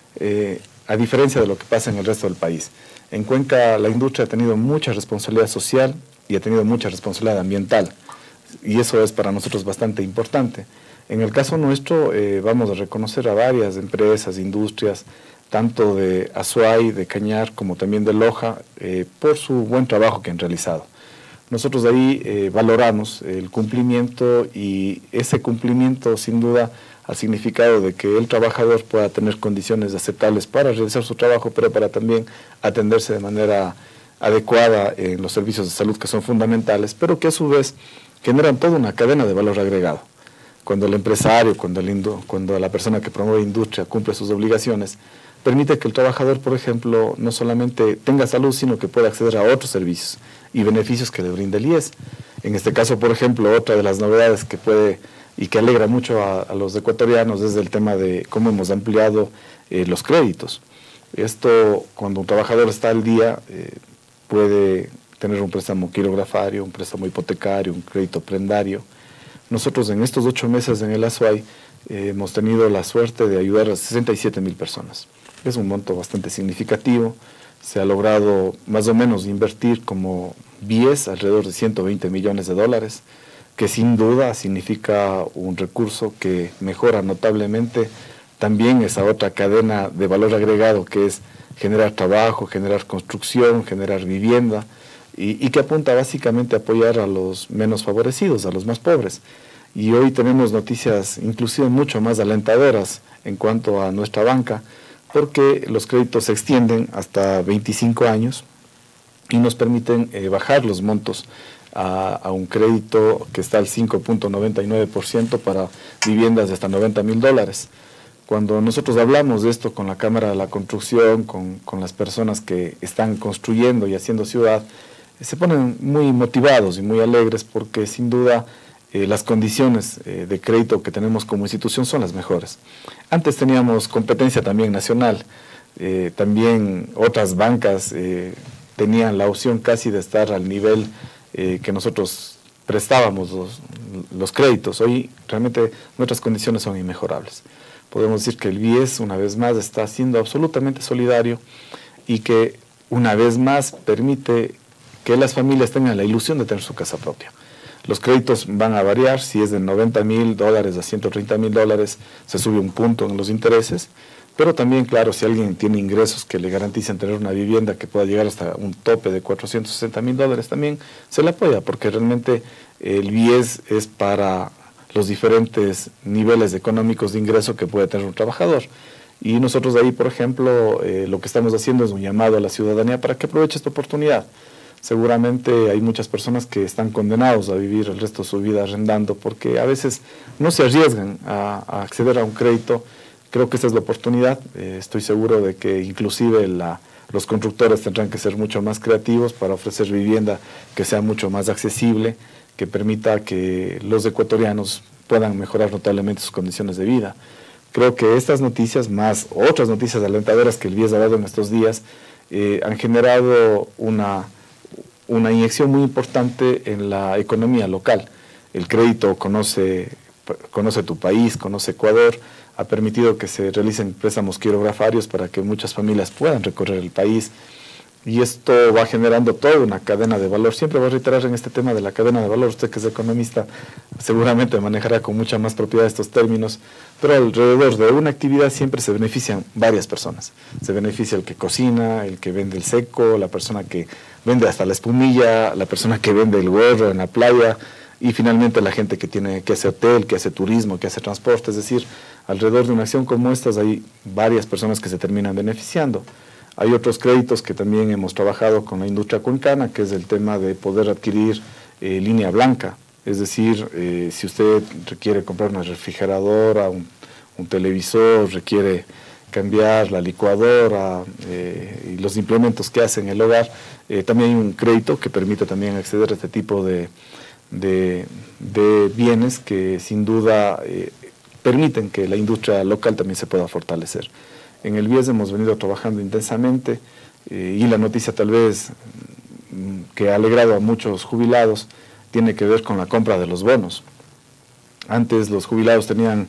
a diferencia de lo que pasa en el resto del país. En Cuenca la industria ha tenido mucha responsabilidad social y ha tenido mucha responsabilidad ambiental, y eso es para nosotros bastante importante. En el caso nuestro vamos a reconocer a varias empresas, industrias, tanto de Azuay, de Cañar, como también de Loja, por su buen trabajo que han realizado. Nosotros ahí valoramos el cumplimiento y ese cumplimiento sin duda ha significado de que el trabajador pueda tener condiciones aceptables para realizar su trabajo, pero para también atenderse de manera adecuada en los servicios de salud que son fundamentales, pero que a su vez generan toda una cadena de valor agregado. Cuando el empresario, cuando la persona que promueve industria cumple sus obligaciones, permite que el trabajador, por ejemplo, no solamente tenga salud, sino que pueda acceder a otros servicios y beneficios que le brinda el IES. En este caso, por ejemplo, otra de las novedades que puede y que alegra mucho a los ecuatorianos es el tema de cómo hemos ampliado los créditos. Esto, cuando un trabajador está al día, puede tener un préstamo quirografario, un préstamo hipotecario, un crédito prendario. Nosotros en estos 8 meses en el Azuay hemos tenido la suerte de ayudar a 67,000 personas. Es un monto bastante significativo. Se ha logrado más o menos invertir como BIES alrededor de 120 millones de dólares, que sin duda significa un recurso que mejora notablemente también esa otra cadena de valor agregado que es generar trabajo, generar construcción, generar vivienda y que apunta básicamente a apoyar a los menos favorecidos, a los más pobres. Y hoy tenemos noticias inclusive mucho más alentadoras en cuanto a nuestra banca, porque los créditos se extienden hasta 25 años y nos permiten bajar los montos a un crédito que está al 5.99% para viviendas de hasta $90,000. Cuando nosotros hablamos de esto con la Cámara de la Construcción, con las personas que están construyendo y haciendo ciudad, se ponen muy motivados y muy alegres porque sin duda las condiciones de crédito que tenemos como institución son las mejores. Antes teníamos competencia también nacional, también otras bancas tenían la opción casi de estar al nivel que nosotros prestábamos los créditos. Hoy realmente nuestras condiciones son inmejorables. Podemos decir que el BIES una vez más está siendo absolutamente solidario y que una vez más permite que las familias tengan la ilusión de tener su casa propia. Los créditos van a variar, si es de $90,000 a $130,000 se sube un punto en los intereses, pero también, claro, si alguien tiene ingresos que le garanticen tener una vivienda que pueda llegar hasta un tope de $460,000, también se le apoya, porque realmente el BIES es para los diferentes niveles económicos de ingreso que puede tener un trabajador. Y nosotros ahí, por ejemplo, lo que estamos haciendo es un llamado a la ciudadanía para que aproveche esta oportunidad. Seguramente hay muchas personas que están condenados a vivir el resto de su vida arrendando porque a veces no se arriesgan a acceder a un crédito. Creo que esta es la oportunidad. Estoy seguro de que inclusive los constructores tendrán que ser mucho más creativos para ofrecer vivienda que sea mucho más accesible, que permita que los ecuatorianos puedan mejorar notablemente sus condiciones de vida. Creo que estas noticias, más otras noticias alentadoras que el BIES ha dado en estos días, han generado una inyección muy importante en la economía local. El crédito conoce tu país, conoce Ecuador, ha permitido que se realicen préstamos quirografarios para que muchas familias puedan recorrer el país, y esto va generando toda una cadena de valor. Siempre voy a reiterar en este tema de la cadena de valor, usted que es economista seguramente manejará con mucha más propiedad estos términos, pero alrededor de una actividad siempre se benefician varias personas. Se beneficia el que cocina, el que vende el seco, la persona que vende hasta la espumilla, la persona que vende el gorro en la playa, y finalmente la gente que hace hotel, que hace turismo, que hace transporte. Es decir, alrededor de una acción como estas hay varias personas que se terminan beneficiando. Hay otros créditos que también hemos trabajado con la industria cuencana, que es el tema de poder adquirir línea blanca. Es decir, si usted requiere comprar una refrigeradora, un televisor, requiere cambiar la licuadora y los implementos que hace en el hogar, también hay un crédito que permite también acceder a este tipo de bienes que sin duda permiten que la industria local también se pueda fortalecer. En el BIES hemos venido trabajando intensamente y la noticia tal vez que ha alegrado a muchos jubilados tiene que ver con la compra de los bonos. Antes los jubilados tenían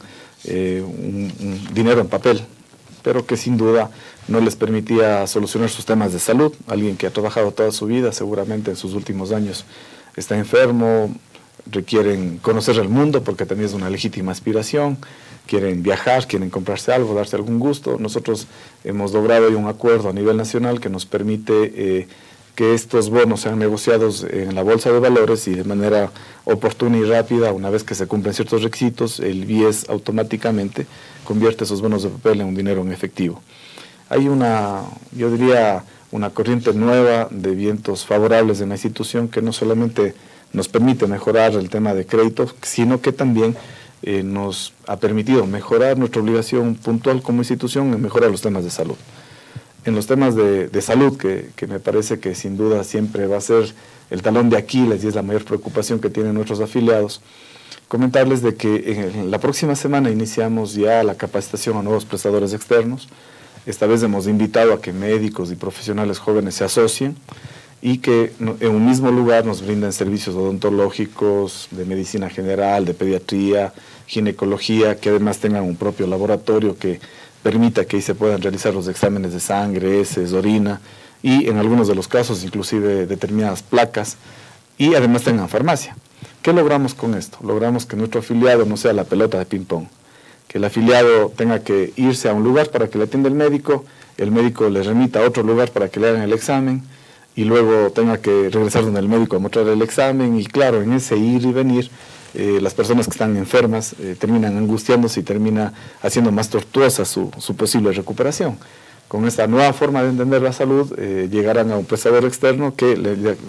un dinero en papel, pero que sin duda no les permitía solucionar sus temas de salud. Alguien que ha trabajado toda su vida, seguramente en sus últimos años está enfermo, requieren conocer el mundo porque también es una legítima aspiración, quieren viajar, quieren comprarse algo, darse algún gusto. Nosotros hemos logrado hoy un acuerdo a nivel nacional que nos permite que estos bonos sean negociados en la Bolsa de Valores y de manera oportuna y rápida. Una vez que se cumplen ciertos requisitos, el BIES automáticamente convierte esos bonos de papel en un dinero en efectivo. Hay yo diría, una corriente nueva de vientos favorables en la institución que no solamente nos permite mejorar el tema de créditos, sino que también nos ha permitido mejorar nuestra obligación puntual como institución en mejorar los temas de salud. En los temas de salud, que me parece que sin duda siempre va a ser el talón de Aquiles y es la mayor preocupación que tienen nuestros afiliados, comentarles de que en la próxima semana iniciamos ya la capacitación a nuevos prestadores externos. Esta vez hemos invitado a que médicos y profesionales jóvenes se asocien y que en un mismo lugar nos brinden servicios odontológicos, de medicina general, de pediatría, ginecología, que además tengan un propio laboratorio que permita que ahí se puedan realizar los exámenes de sangre, heces, orina y en algunos de los casos inclusive determinadas placas, y además tengan farmacia. ¿Qué logramos con esto? Logramos que nuestro afiliado no sea la pelota de ping-pong, que el afiliado tenga que irse a un lugar para que le atienda el médico le remita a otro lugar para que le hagan el examen, y luego tenga que regresar donde el médico a mostrar el examen, y claro, en ese ir y venir, las personas que están enfermas terminan angustiándose y termina haciendo más tortuosa su posible recuperación. Con esta nueva forma de entender la salud, llegarán a un prestador externo que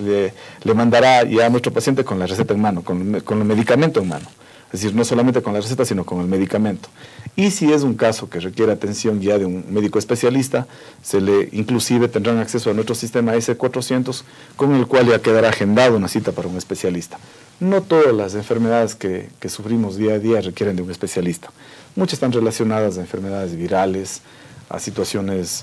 le mandará ya a nuestro paciente con la receta en mano, con el medicamento en mano. Es decir, no solamente con la receta, sino con el medicamento. Y si es un caso que requiere atención ya de un médico especialista, inclusive tendrán acceso a nuestro sistema S400, con el cual ya quedará agendada una cita para un especialista. No todas las enfermedades que sufrimos día a día requieren de un especialista. Muchas están relacionadas a enfermedades virales, a situaciones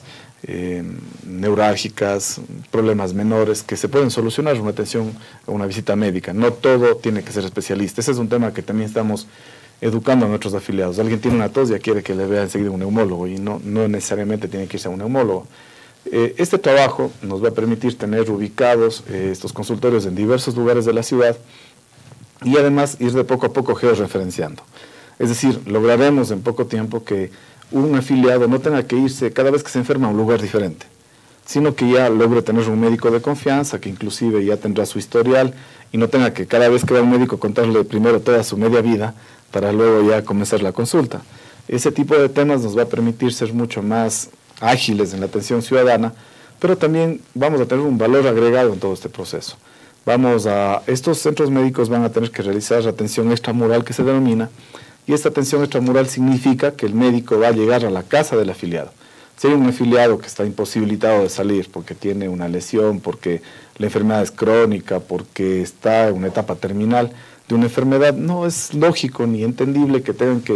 neurálgicas, problemas menores que se pueden solucionar una atención o una visita médica. No todo tiene que ser especialista. Ese es un tema que también estamos educando a nuestros afiliados. Alguien tiene una tos y ya quiere que le vea enseguida un neumólogo y no necesariamente tiene que irse a un neumólogo. Este trabajo nos va a permitir tener ubicados estos consultorios en diversos lugares de la ciudad y además ir de poco a poco georreferenciando. Es decir, lograremos en poco tiempo que un afiliado no tenga que irse cada vez que se enferma a un lugar diferente, sino que ya logre tener un médico de confianza, que inclusive ya tendrá su historial y no tenga que cada vez que va un médico contarle primero toda su media vida para luego ya comenzar la consulta. Ese tipo de temas nos va a permitir ser mucho más ágiles en la atención ciudadana, pero también vamos a tener un valor agregado en todo este proceso. Estos centros médicos van a tener que realizar atención extramural que se denomina, y esta atención extramural significa que el médico va a llegar a la casa del afiliado. Si hay un afiliado que está imposibilitado de salir porque tiene una lesión, porque la enfermedad es crónica, porque está en una etapa terminal de una enfermedad, no es lógico ni entendible que tengan que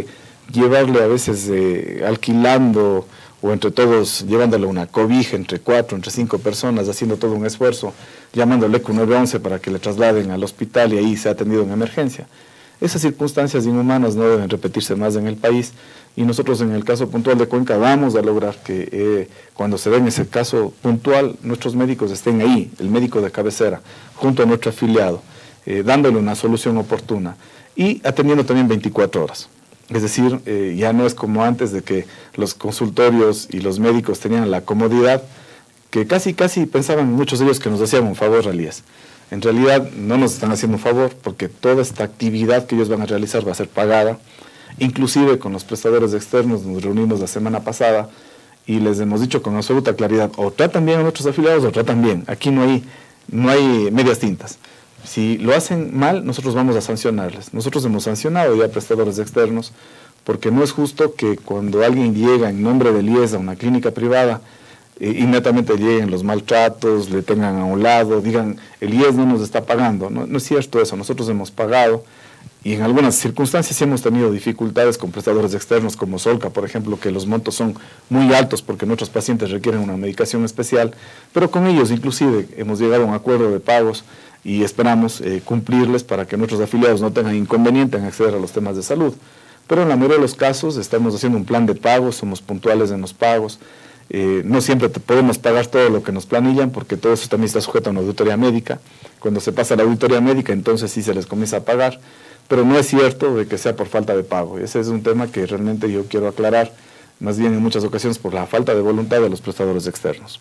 llevarle a veces alquilando o entre todos llevándole una cobija entre 4, entre 5 personas, haciendo todo un esfuerzo, llamándole con 911 para que le trasladen al hospital y ahí sea atendido en emergencia. Esas circunstancias inhumanas no deben repetirse más en el país y nosotros en el caso puntual de Cuenca vamos a lograr que cuando se dé ese caso puntual nuestros médicos estén ahí, el médico de cabecera, junto a nuestro afiliado, dándole una solución oportuna y atendiendo también 24 horas. Es decir, ya no es como antes de que los consultorios y los médicos tenían la comodidad que casi pensaban muchos de ellos que nos hacían un favor al IES. En realidad no nos están haciendo un favor porque toda esta actividad que ellos van a realizar va a ser pagada. Inclusive con los prestadores externos nos reunimos la semana pasada y les hemos dicho con absoluta claridad, o tratan bien a nuestros afiliados o tratan bien. Aquí no hay medias tintas. Si lo hacen mal, nosotros vamos a sancionarles. Nosotros hemos sancionado ya a prestadores externos porque no es justo que cuando alguien llega en nombre del IES a una clínica privada, inmediatamente lleguen los maltratos, le tengan a un lado, digan, el IES no nos está pagando. No es cierto eso, nosotros hemos pagado y en algunas circunstancias hemos tenido dificultades con prestadores externos como Solca, por ejemplo, que los montos son muy altos porque nuestros pacientes requieren una medicación especial, pero con ellos inclusive hemos llegado a un acuerdo de pagos y esperamos cumplirles para que nuestros afiliados no tengan inconveniente en acceder a los temas de salud. Pero en la mayoría de los casos estamos haciendo un plan de pagos, somos puntuales en los pagos, no siempre podemos pagar todo lo que nos planillan porque todo eso también está sujeto a una auditoría médica. Cuando se pasa a la auditoría médica entonces sí se les comienza a pagar, pero no es cierto de que sea por falta de pago. Ese es un tema que realmente yo quiero aclarar, más bien en muchas ocasiones por la falta de voluntad de los prestadores externos.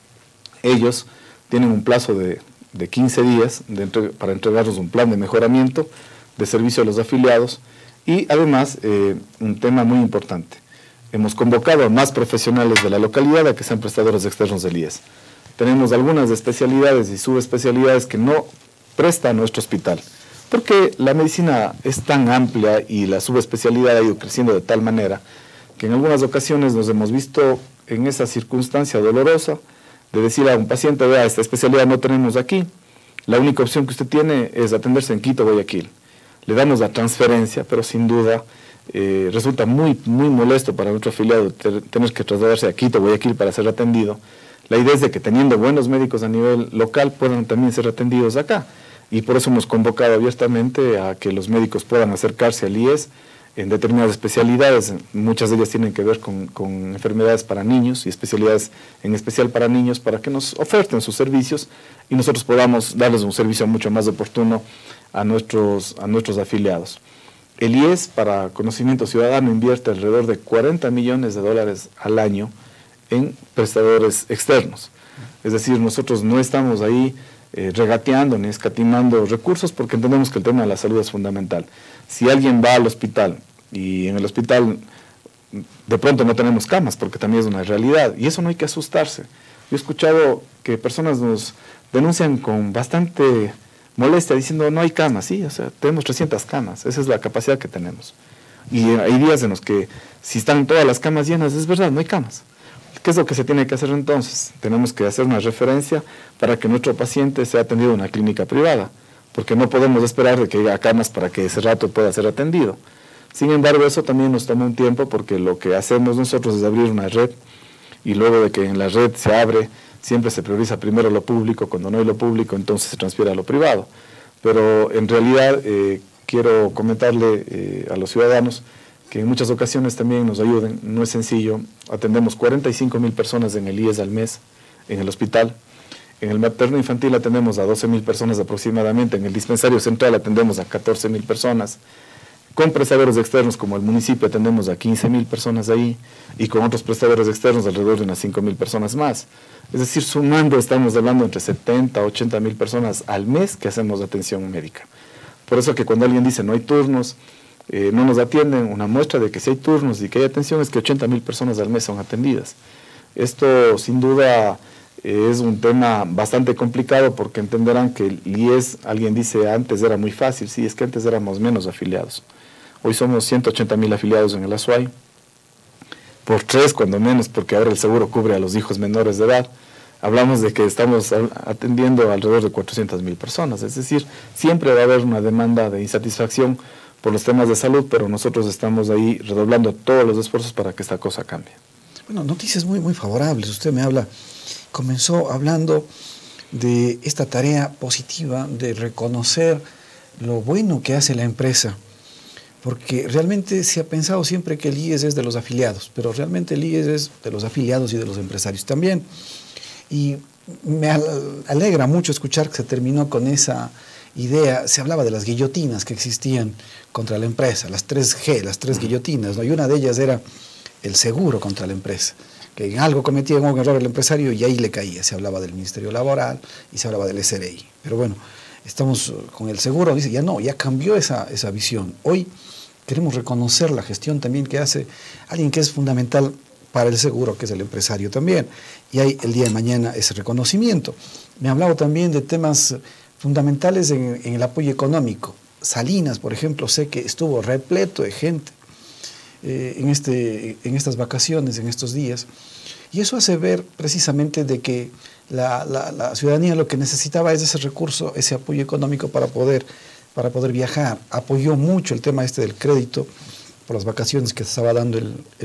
Ellos tienen un plazo de 15 días para entregarnos un plan de mejoramiento de servicio a los afiliados y además un tema muy importante. Hemos convocado a más profesionales de la localidad a que sean prestadores externos del IES. Tenemos algunas especialidades y subespecialidades que no presta nuestro hospital, porque la medicina es tan amplia y la subespecialidad ha ido creciendo de tal manera que en algunas ocasiones nos hemos visto en esa circunstancia dolorosa de decir a un paciente, vea, esta especialidad no tenemos aquí, la única opción que usted tiene es atenderse en Quito, Guayaquil. Le damos la transferencia, pero sin duda resulta muy molesto para nuestro afiliado tener que trasladarse a Quito, Guayaquil para ser atendido. La idea es de que teniendo buenos médicos a nivel local puedan también ser atendidos acá. Y por eso hemos convocado abiertamente a que los médicos puedan acercarse al IES en determinadas especialidades. Muchas de ellas tienen que ver con enfermedades para niños y especialidades en especial para niños para que nos oferten sus servicios y nosotros podamos darles un servicio mucho más oportuno a nuestros afiliados. El IES, para conocimiento ciudadano, invierte alrededor de $40 millones al año en prestadores externos. Es decir, nosotros no estamos ahí regateando ni escatimando recursos porque entendemos que el tema de la salud es fundamental. Si alguien va al hospital y en el hospital de pronto no tenemos camas porque también es una realidad y eso no hay que asustarse. Yo he escuchado que personas nos denuncian con bastante molestia diciendo no hay camas, sí, o sea, tenemos 300 camas, esa es la capacidad que tenemos. Y hay días en los que si están todas las camas llenas, es verdad, no hay camas. ¿Qué es lo que se tiene que hacer entonces? Tenemos que hacer una referencia para que nuestro paciente sea atendido en una clínica privada, porque no podemos esperar de que haya camas para que ese rato pueda ser atendido. Sin embargo, eso también nos toma un tiempo porque lo que hacemos nosotros es abrir una red y luego de que en la red se abre, siempre se prioriza primero lo público, cuando no hay lo público entonces se transfiere a lo privado. Pero en realidad quiero comentarle a los ciudadanos que en muchas ocasiones también nos ayuden, no es sencillo, atendemos 45.000 personas en el IES al mes, en el hospital, en el materno infantil atendemos a 12.000 personas aproximadamente, en el dispensario central atendemos a 14.000 personas, con prestadores externos como el municipio atendemos a 15.000 personas ahí y con otros prestadores externos alrededor de unas 5.000 personas más. Es decir, sumando estamos hablando entre 70 a 80.000 personas al mes que hacemos atención médica. Por eso que cuando alguien dice no hay turnos, no nos atienden, una muestra de que si hay turnos y que hay atención es que 80.000 personas al mes son atendidas. Esto sin duda es un tema bastante complicado porque entenderán que el IES, alguien dice antes era muy fácil, sí, es que antes éramos menos afiliados. Hoy somos 180.000 afiliados en el Azuay, por 3 cuando menos, porque ahora el seguro cubre a los hijos menores de edad. Hablamos de que estamos atendiendo alrededor de 400.000 personas, es decir, siempre va a haber una demanda de insatisfacción por los temas de salud, pero nosotros estamos ahí redoblando todos los esfuerzos para que esta cosa cambie. Bueno, noticias muy favorables. Usted me habla, comenzó hablando de esta tarea positiva de reconocer lo bueno que hace la empresa, porque realmente se ha pensado siempre que el IES es de los afiliados, pero realmente el IES es de los afiliados y de los empresarios también. Y me alegra mucho escuchar que se terminó con esa idea. Se hablaba de las guillotinas que existían contra la empresa, las 3G, las 3 guillotinas, ¿no? Y una de ellas era el seguro contra la empresa, que en algo cometía un error el empresario y ahí le caía. Se hablaba del Ministerio Laboral y se hablaba del SRI. Pero bueno, estamos con el seguro, dice, ya no, ya cambió esa visión. Hoy queremos reconocer la gestión también que hace alguien que es fundamental para el seguro, que es el empresario también. Y hay el día de mañana ese reconocimiento. Me ha hablado también de temas fundamentales en el apoyo económico. Salinas, por ejemplo, sé que estuvo repleto de gente en estas vacaciones, en estos días. Y eso hace ver precisamente de que la ciudadanía lo que necesitaba es ese recurso, ese apoyo económico para poder viajar. Apoyó mucho el tema del crédito por las vacaciones que estaba dando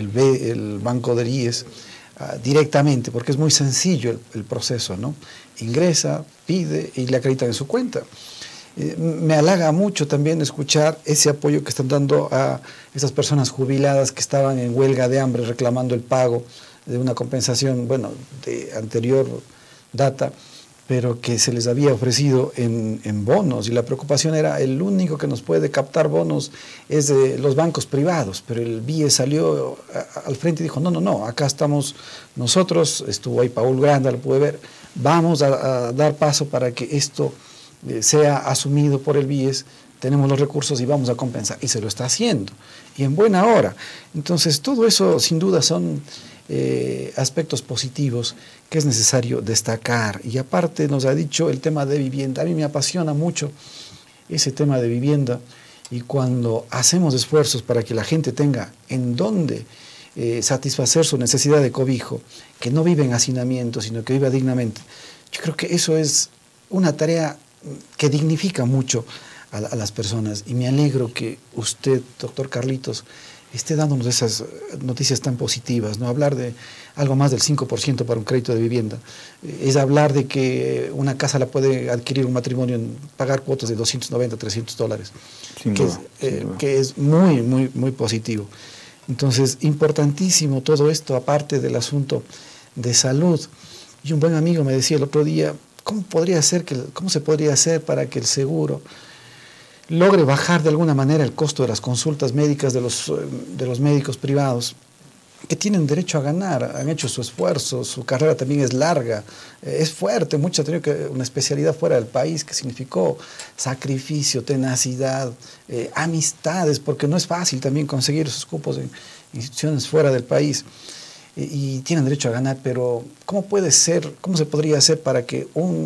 el Banco del IES directamente, porque es muy sencillo el proceso, ¿no? Ingresa, pide y le acreditan en su cuenta. Me halaga mucho también escuchar ese apoyo que están dando a esas personas jubiladas que estaban en huelga de hambre reclamando el pago de una compensación, bueno, de anterior data, pero que se les había ofrecido en bonos, y la preocupación era, el único que nos puede captar bonos es de los bancos privados, pero el BIE salió al frente y dijo, no, acá estamos nosotros, estuvo ahí Paul Granda, lo pude ver, vamos a dar paso para que esto sea asumido por el BIES, tenemos los recursos y vamos a compensar, y se lo está haciendo, y en buena hora. Entonces todo eso sin duda son aspectos positivos que es necesario destacar. Y aparte nos ha dicho el tema de vivienda. A mí me apasiona mucho ese tema de vivienda, y cuando hacemos esfuerzos para que la gente tenga en dónde satisfacer su necesidad de cobijo, que no vive en hacinamiento, sino que viva dignamente, yo creo que eso es una tarea que dignifica mucho a las personas, y me alegro que usted, doctor Carlitos, esté dándonos esas noticias tan positivas, ¿no? Hablar de algo más del 5% para un crédito de vivienda, es hablar de que una casa la puede adquirir un matrimonio en pagar cuotas de $290, $300, que es muy positivo. Entonces, importantísimo todo esto, aparte del asunto de salud. Y un buen amigo me decía el otro día, ¿cómo se podría hacer para que el seguro logre bajar de alguna manera el costo de las consultas médicas de los médicos privados, que tienen derecho a ganar, han hecho su esfuerzo, su carrera también es larga, es fuerte, muchos han tenido una especialidad fuera del país que significó sacrificio, tenacidad, amistades, porque no es fácil también conseguir esos cupos en instituciones fuera del país, y tienen derecho a ganar, pero ¿cómo se podría hacer para que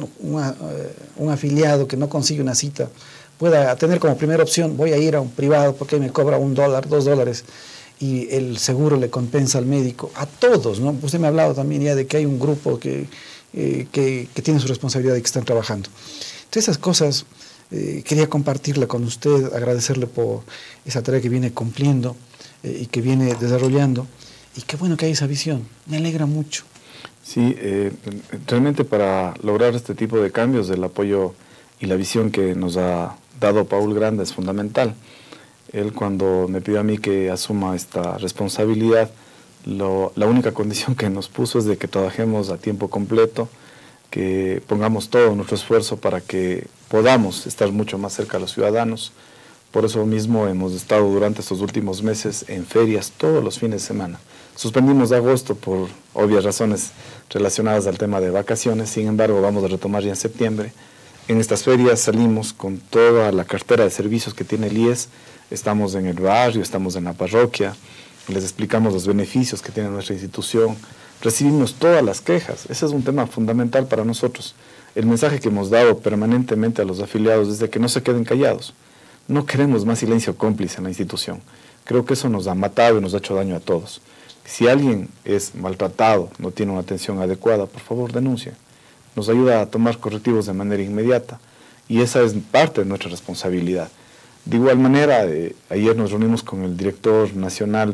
un afiliado que no consigue una cita pueda tener como primera opción, voy a ir a un privado porque me cobra $1, $2, y el seguro le compensa al médico, a todos, ¿no? Usted me ha hablado también ya de que hay un grupo que tiene su responsabilidad y que están trabajando. Entonces esas cosas quería compartirla con usted, agradecerle por esa tarea que viene cumpliendo y que viene desarrollando, y qué bueno que hay esa visión, me alegra mucho. Sí, realmente para lograr este tipo de cambios, el apoyo y la visión que nos ha dado Paul Granda es fundamental. Él, cuando me pidió a mí que asuma esta responsabilidad, la única condición que nos puso es de que trabajemos a tiempo completo, que pongamos todo nuestro esfuerzo para que podamos estar mucho más cerca de los ciudadanos. Por eso mismo hemos estado durante estos últimos meses en ferias todos los fines de semana. Suspendimos agosto por obvias razones relacionadas al tema de vacaciones, sin embargo vamos a retomar ya en septiembre. En estas ferias salimos con toda la cartera de servicios que tiene el IES, estamos en el barrio, estamos en la parroquia, les explicamos los beneficios que tiene nuestra institución, recibimos todas las quejas. Ese es un tema fundamental para nosotros. El mensaje que hemos dado permanentemente a los afiliados es de que no se queden callados. No queremos más silencio cómplice en la institución. Creo que eso nos ha matado y nos ha hecho daño a todos. Si alguien es maltratado, no tiene una atención adecuada, por favor denuncie. Nos ayuda a tomar correctivos de manera inmediata, y esa es parte de nuestra responsabilidad. De igual manera, ayer nos reunimos con el director nacional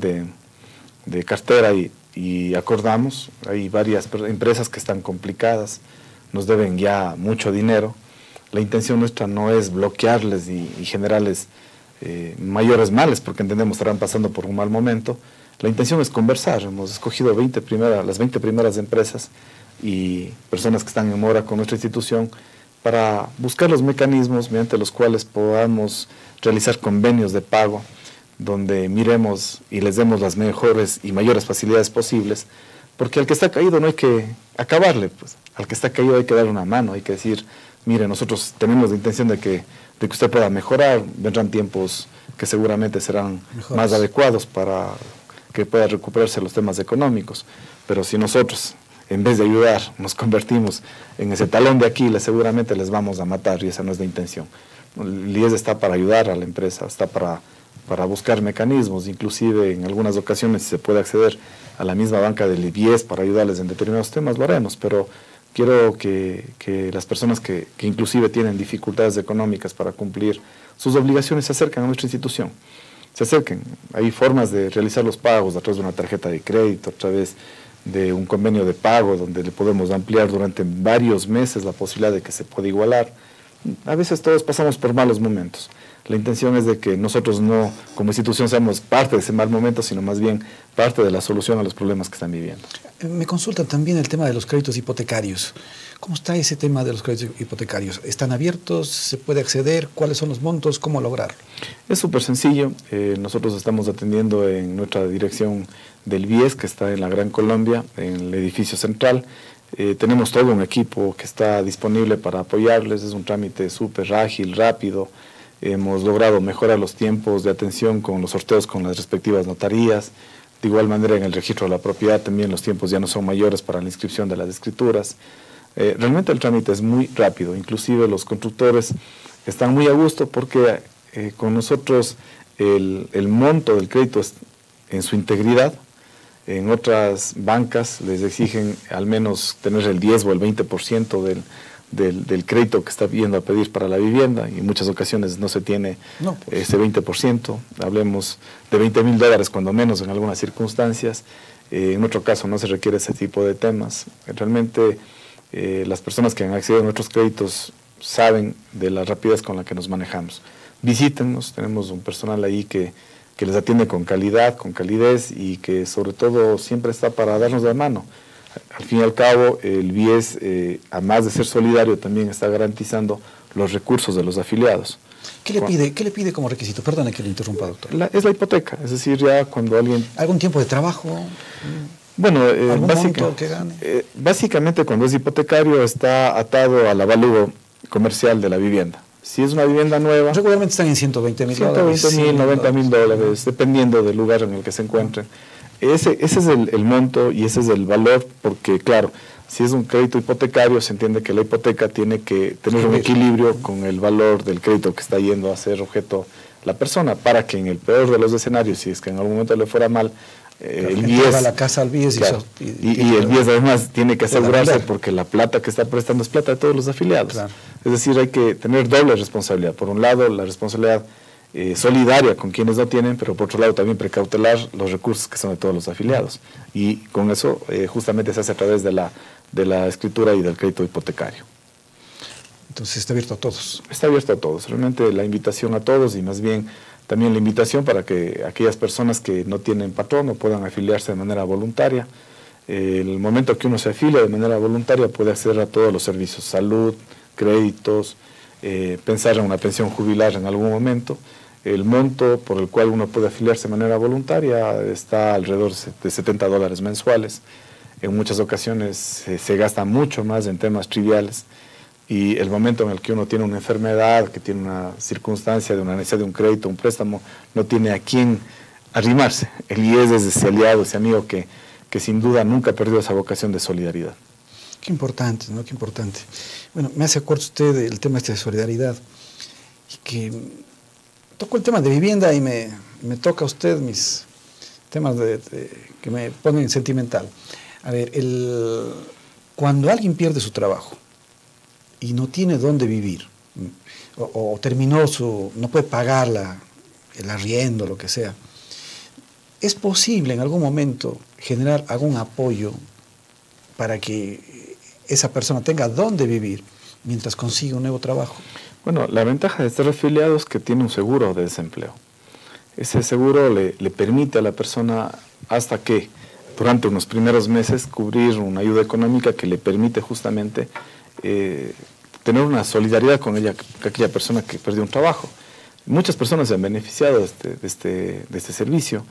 de cartera y acordamos, hay varias empresas que están complicadas, nos deben ya mucho dinero. La intención nuestra no es bloquearles y generarles mayores males, porque entendemos que estarán pasando por un mal momento. La intención es conversar. Hemos escogido las 20 primeras empresas y personas que están en mora con nuestra institución para buscar los mecanismos mediante los cuales podamos realizar convenios de pago donde miremos y les demos las mejores y mayores facilidades posibles, porque al que está caído no hay que acabarle, pues. Al que está caído hay que darle una mano, hay que decir, mire, nosotros tenemos la intención de que usted pueda mejorar, vendrán tiempos que seguramente serán más adecuados para que pueda recuperarse los temas económicos, pero si nosotros, en vez de ayudar, nos convertimos en ese talón de Aquiles, seguramente les vamos a matar y esa no es la intención. El IES está para ayudar a la empresa, está para buscar mecanismos, inclusive en algunas ocasiones si se puede acceder a la misma banca del IES para ayudarles en determinados temas, lo haremos, pero quiero que las personas que inclusive tienen dificultades económicas para cumplir sus obligaciones se acerquen a nuestra institución, se acerquen. Hay formas de realizar los pagos a través de una tarjeta de crédito, a través de un convenio de pago donde le podemos ampliar durante varios meses la posibilidad de que se pueda igualar. A veces todos pasamos por malos momentos. La intención es de que nosotros no, como institución, seamos parte de ese mal momento, sino más bien parte de la solución a los problemas que están viviendo. Me consultan también el tema de los créditos hipotecarios. ¿Cómo está ese tema de los créditos hipotecarios? ¿Están abiertos? ¿Se puede acceder? ¿Cuáles son los montos? ¿Cómo lograrlo? Es súper sencillo. Nosotros estamos atendiendo en nuestra dirección del BIES, que está en la Gran Colombia, en el edificio central. Tenemos todo un equipo que está disponible para apoyarles. Es un trámite súper ágil, rápido. Hemos logrado mejorar los tiempos de atención con los sorteos con las respectivas notarías. De igual manera, en el registro de la propiedad también los tiempos ya no son mayores para la inscripción de las escrituras. Realmente el trámite es muy rápido. Inclusive los constructores están muy a gusto porque con nosotros el monto del crédito es en su integridad. En otras bancas les exigen al menos tener el 10 o el 20% del crédito que está yendo a pedir para la vivienda, y en muchas ocasiones no se tiene ese 20%, hablemos de $20,000 cuando menos en algunas circunstancias. En otro caso no se requiere ese tipo de temas. Realmente las personas que han accedido a nuestros créditos saben de la rapidez con la que nos manejamos. Visítennos, tenemos un personal ahí que les atiende con calidad, con calidez, y que sobre todo siempre está para darnos la mano. Al fin y al cabo, el BIES, además de ser solidario, también está garantizando los recursos de los afiliados. ¿Qué le pide como requisito? Perdone que le interrumpa, doctor. Es la hipoteca, es decir, ya cuando alguien... ¿Algún tiempo de trabajo? Bueno, ¿algún monto que gane? Básicamente cuando es hipotecario está atado al avalúo comercial de la vivienda. Si es una vivienda nueva... Regularmente están en $120,000. $120,000, $90,000, dependiendo del lugar en el que se encuentren. Ese es el monto y ese es el valor, porque claro, si es un crédito hipotecario, se entiende que la hipoteca tiene que tener un equilibrio con el valor del crédito que está yendo a ser objeto la persona, para que en el peor de los escenarios, si es que en algún momento le fuera mal, el BIES... la casa al BIES, claro, y el BIES además tiene que asegurarse, porque la plata que está prestando es plata de todos los afiliados. Claro. Es decir, hay que tener doble responsabilidad. Por un lado, la responsabilidad solidaria con quienes no tienen, pero por otro lado también precautelar los recursos que son de todos los afiliados. Y con eso justamente se hace a través de la escritura y del crédito hipotecario. Entonces está abierto a todos. Está abierto a todos. Realmente la invitación a todos, y más bien también la invitación para que aquellas personas que no tienen patrono puedan afiliarse de manera voluntaria. El momento que uno se afilia de manera voluntaria puede acceder a todos los servicios, salud, créditos, pensar en una pensión jubilar en algún momento. El monto por el cual uno puede afiliarse de manera voluntaria está alrededor de $70 mensuales. En muchas ocasiones se gasta mucho más en temas triviales, y el momento en el que uno tiene una enfermedad, que tiene una circunstancia de una necesidad de un crédito, un préstamo, no tiene a quién arrimarse. El IES es ese aliado, ese amigo que sin duda nunca ha perdido esa vocación de solidaridad. Qué importante, ¿no? Qué importante. Bueno, me hace acuerdo usted del tema este de solidaridad, y que tocó el tema de vivienda y me toca a usted mis temas que me ponen sentimental. A ver, cuando alguien pierde su trabajo y no tiene dónde vivir, o terminó no puede pagar el arriendo, lo que sea. ¿Es posible en algún momento generar algún apoyo para que esa persona tenga dónde vivir mientras consigue un nuevo trabajo? Bueno, la ventaja de estar afiliado es que tiene un seguro de desempleo. Ese seguro le permite a la persona hasta que durante unos primeros meses cubrir una ayuda económica que le permite justamente tener una solidaridad con aquella persona que perdió un trabajo. Muchas personas se han beneficiado de este servicio.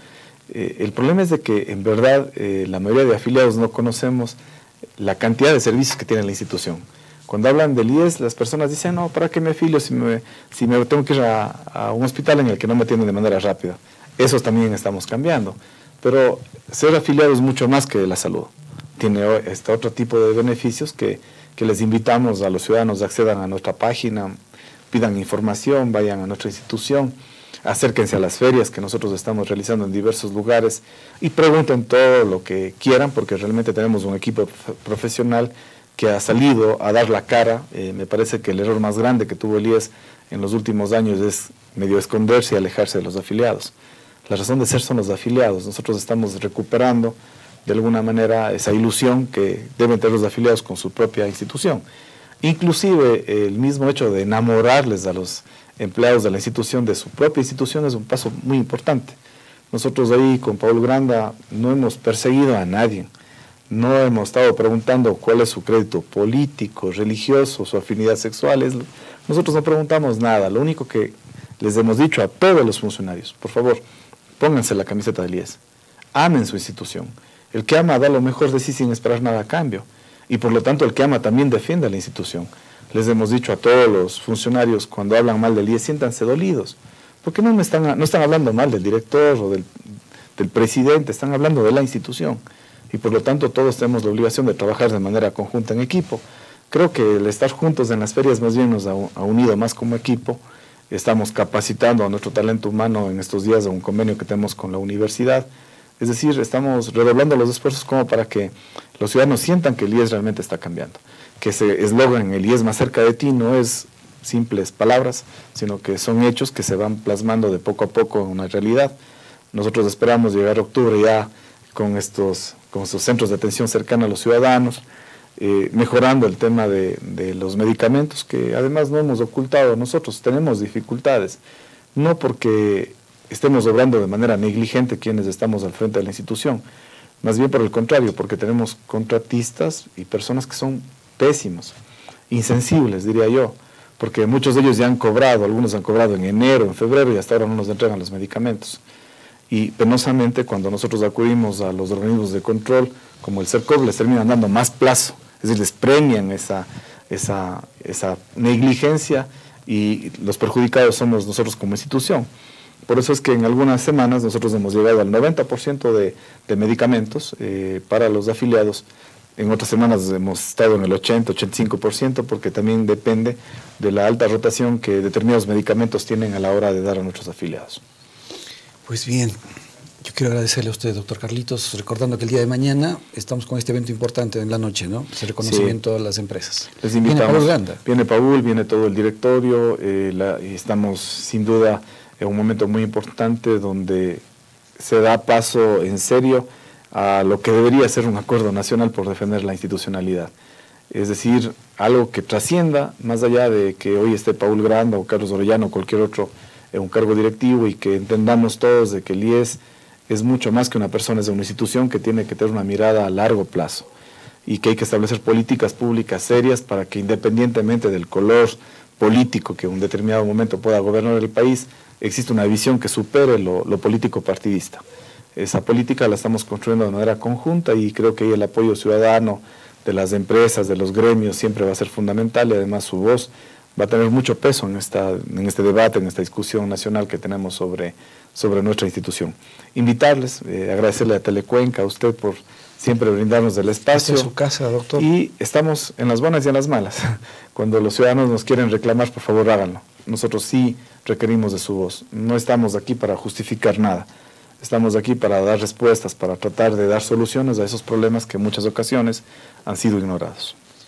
El problema es de que en verdad la mayoría de afiliados no conocemos la cantidad de servicios que tiene la institución. Cuando hablan del IES, las personas dicen, no, ¿para qué me afilio si me tengo que ir a un hospital en el que no me atienden de manera rápida? Eso también estamos cambiando. Pero ser afiliado es mucho más que la salud. Tiene otro tipo de beneficios que les invitamos a los ciudadanos a accedan a nuestra página, pidan información, vayan a nuestra institución, acérquense a las ferias que nosotros estamos realizando en diversos lugares y pregunten todo lo que quieran, porque realmente tenemos un equipo profesional que ha salido a dar la cara. Me parece que el error más grande que tuvo el IES en los últimos años es medio esconderse y alejarse de los afiliados. La razón de ser son los afiliados. Nosotros estamos recuperando de alguna manera esa ilusión que deben tener los afiliados con su propia institución. Inclusive el mismo hecho de enamorarles a los empleados de la institución de su propia institución es un paso muy importante. Nosotros ahí con Paul Granda no hemos perseguido a nadie. No hemos estado preguntando cuál es su crédito político, religioso, su afinidad sexual. Nosotros no preguntamos nada. Lo único que les hemos dicho a todos los funcionarios, por favor, pónganse la camiseta del IES. Amen su institución. El que ama da lo mejor de sí sin esperar nada a cambio. Y por lo tanto el que ama también defiende a la institución. Les hemos dicho a todos los funcionarios, cuando hablan mal del IES, siéntanse dolidos. Porque no están hablando mal del director o del presidente, están hablando de la institución. Y por lo tanto todos tenemos la obligación de trabajar de manera conjunta en equipo. Creo que el estar juntos en las ferias más bien nos ha unido más como equipo. Estamos capacitando a nuestro talento humano en estos días a un convenio que tenemos con la universidad. Es decir, estamos redoblando los esfuerzos como para que los ciudadanos sientan que el IES realmente está cambiando. Que ese eslogan, el IES más cerca de ti, no es simples palabras, sino que son hechos que se van plasmando de poco a poco en una realidad. Nosotros esperamos llegar a octubre ya con estos centros de atención cercana a los ciudadanos, mejorando el tema de los medicamentos, que además no hemos ocultado. Nosotros tenemos dificultades, no porque estemos obrando de manera negligente quienes estamos al frente de la institución, más bien por el contrario, porque tenemos contratistas y personas que son pésimos, insensibles, diría yo, porque muchos de ellos ya han cobrado, algunos han cobrado en enero, en febrero, y hasta ahora no nos entregan los medicamentos. Y penosamente cuando nosotros acudimos a los organismos de control, como el CERCOV, les terminan dando más plazo, es decir, les premian esa negligencia y los perjudicados somos nosotros como institución. Por eso es que en algunas semanas nosotros hemos llegado al 90% de medicamentos para los afiliados. En otras semanas hemos estado en el 80-85%, porque también depende de la alta rotación que determinados medicamentos tienen a la hora de dar a nuestros afiliados. Pues bien, yo quiero agradecerle a usted, doctor Carlitos, recordando que el día de mañana estamos con este evento importante en la noche, ¿no? Es el reconocimiento a las empresas. Les invitamos. Viene Paul Granda. Viene Paul, viene todo el directorio, y estamos sin duda en un momento muy importante donde se da paso en serio a lo que debería ser un acuerdo nacional por defender la institucionalidad. Es decir, algo que trascienda más allá de que hoy esté Paul Granda o Carlos Orellano o cualquier otro en un cargo directivo, y que entendamos todos de que el IES es mucho más que una persona, es una institución que tiene que tener una mirada a largo plazo y que hay que establecer políticas públicas serias para que, independientemente del color político que en un determinado momento pueda gobernar el país, existe una visión que supere lo político partidista. Esa política la estamos construyendo de manera conjunta, y creo que ahí el apoyo ciudadano de las empresas, de los gremios, siempre va a ser fundamental, y además su voz va a tener mucho peso en este debate, en esta discusión nacional que tenemos sobre nuestra institución. Invitarles, agradecerle a Telecuenca, a usted por siempre brindarnos el espacio. Esta es su casa, doctor. Y estamos en las buenas y en las malas. Cuando los ciudadanos nos quieren reclamar, por favor háganlo. Nosotros sí requerimos de su voz. No estamos aquí para justificar nada. Estamos aquí para dar respuestas, para tratar de dar soluciones a esos problemas que en muchas ocasiones han sido ignorados.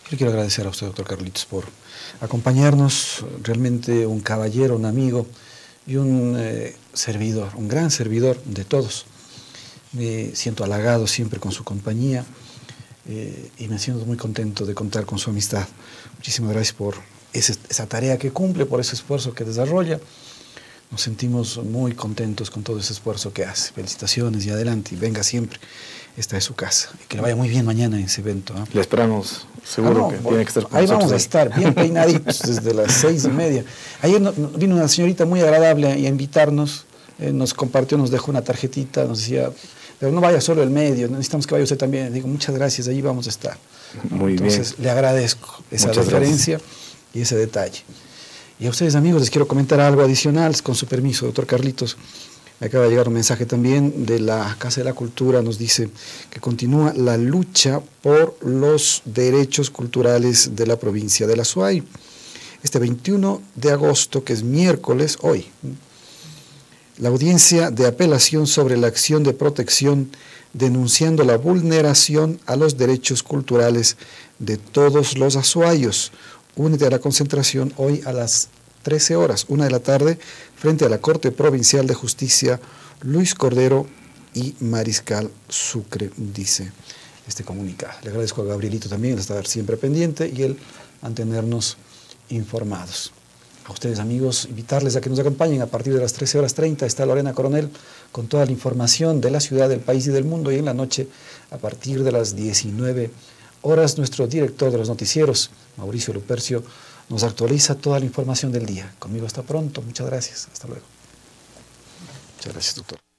Yo le quiero agradecer a usted, doctor Carlitos, por acompañarnos, realmente un caballero, un amigo y un servidor, un gran servidor de todos. Me siento halagado siempre con su compañía y me siento muy contento de contar con su amistad. Muchísimas gracias por esa tarea que cumple, por ese esfuerzo que desarrolla. Nos sentimos muy contentos con todo ese esfuerzo que hace. Felicitaciones y adelante, y venga siempre. Esta es su casa. Y que le vaya muy bien mañana en ese evento. Le esperamos, seguro que tiene que estar con ahí nosotros. Vamos a estar, bien peinaditos, desde las 6:30. Ayer vino una señorita muy agradable a invitarnos, nos compartió, nos dejó una tarjetita, nos decía, pero no vaya solo el medio, necesitamos que vaya usted también. Digo, muchas gracias, allí vamos a estar. Muy bien. Entonces, le agradezco esa referencia y ese detalle. Y a ustedes, amigos, les quiero comentar algo adicional, con su permiso, doctor Carlitos. Me acaba de llegar un mensaje también de la Casa de la Cultura, nos dice que continúa la lucha por los derechos culturales de la provincia de la Azuay. Este 21 de agosto, que es miércoles, hoy, la audiencia de apelación sobre la acción de protección denunciando la vulneración a los derechos culturales de todos los azuayos. Únete a la concentración hoy a las 13 horas, 1 de la tarde, frente a la Corte Provincial de Justicia Luis Cordero y Mariscal Sucre, dice este comunicado. Le agradezco a Gabrielito también el estar siempre pendiente y el mantenernos informados. A ustedes, amigos, invitarles a que nos acompañen a partir de las 13:30. Está Lorena Coronel con toda la información de la ciudad, del país y del mundo, y en la noche, a partir de las 19 horas, nuestro director de los noticieros, Mauricio Lupercio, nos actualiza toda la información del día. Conmigo hasta pronto. Muchas gracias. Hasta luego. Muchas gracias, doctor.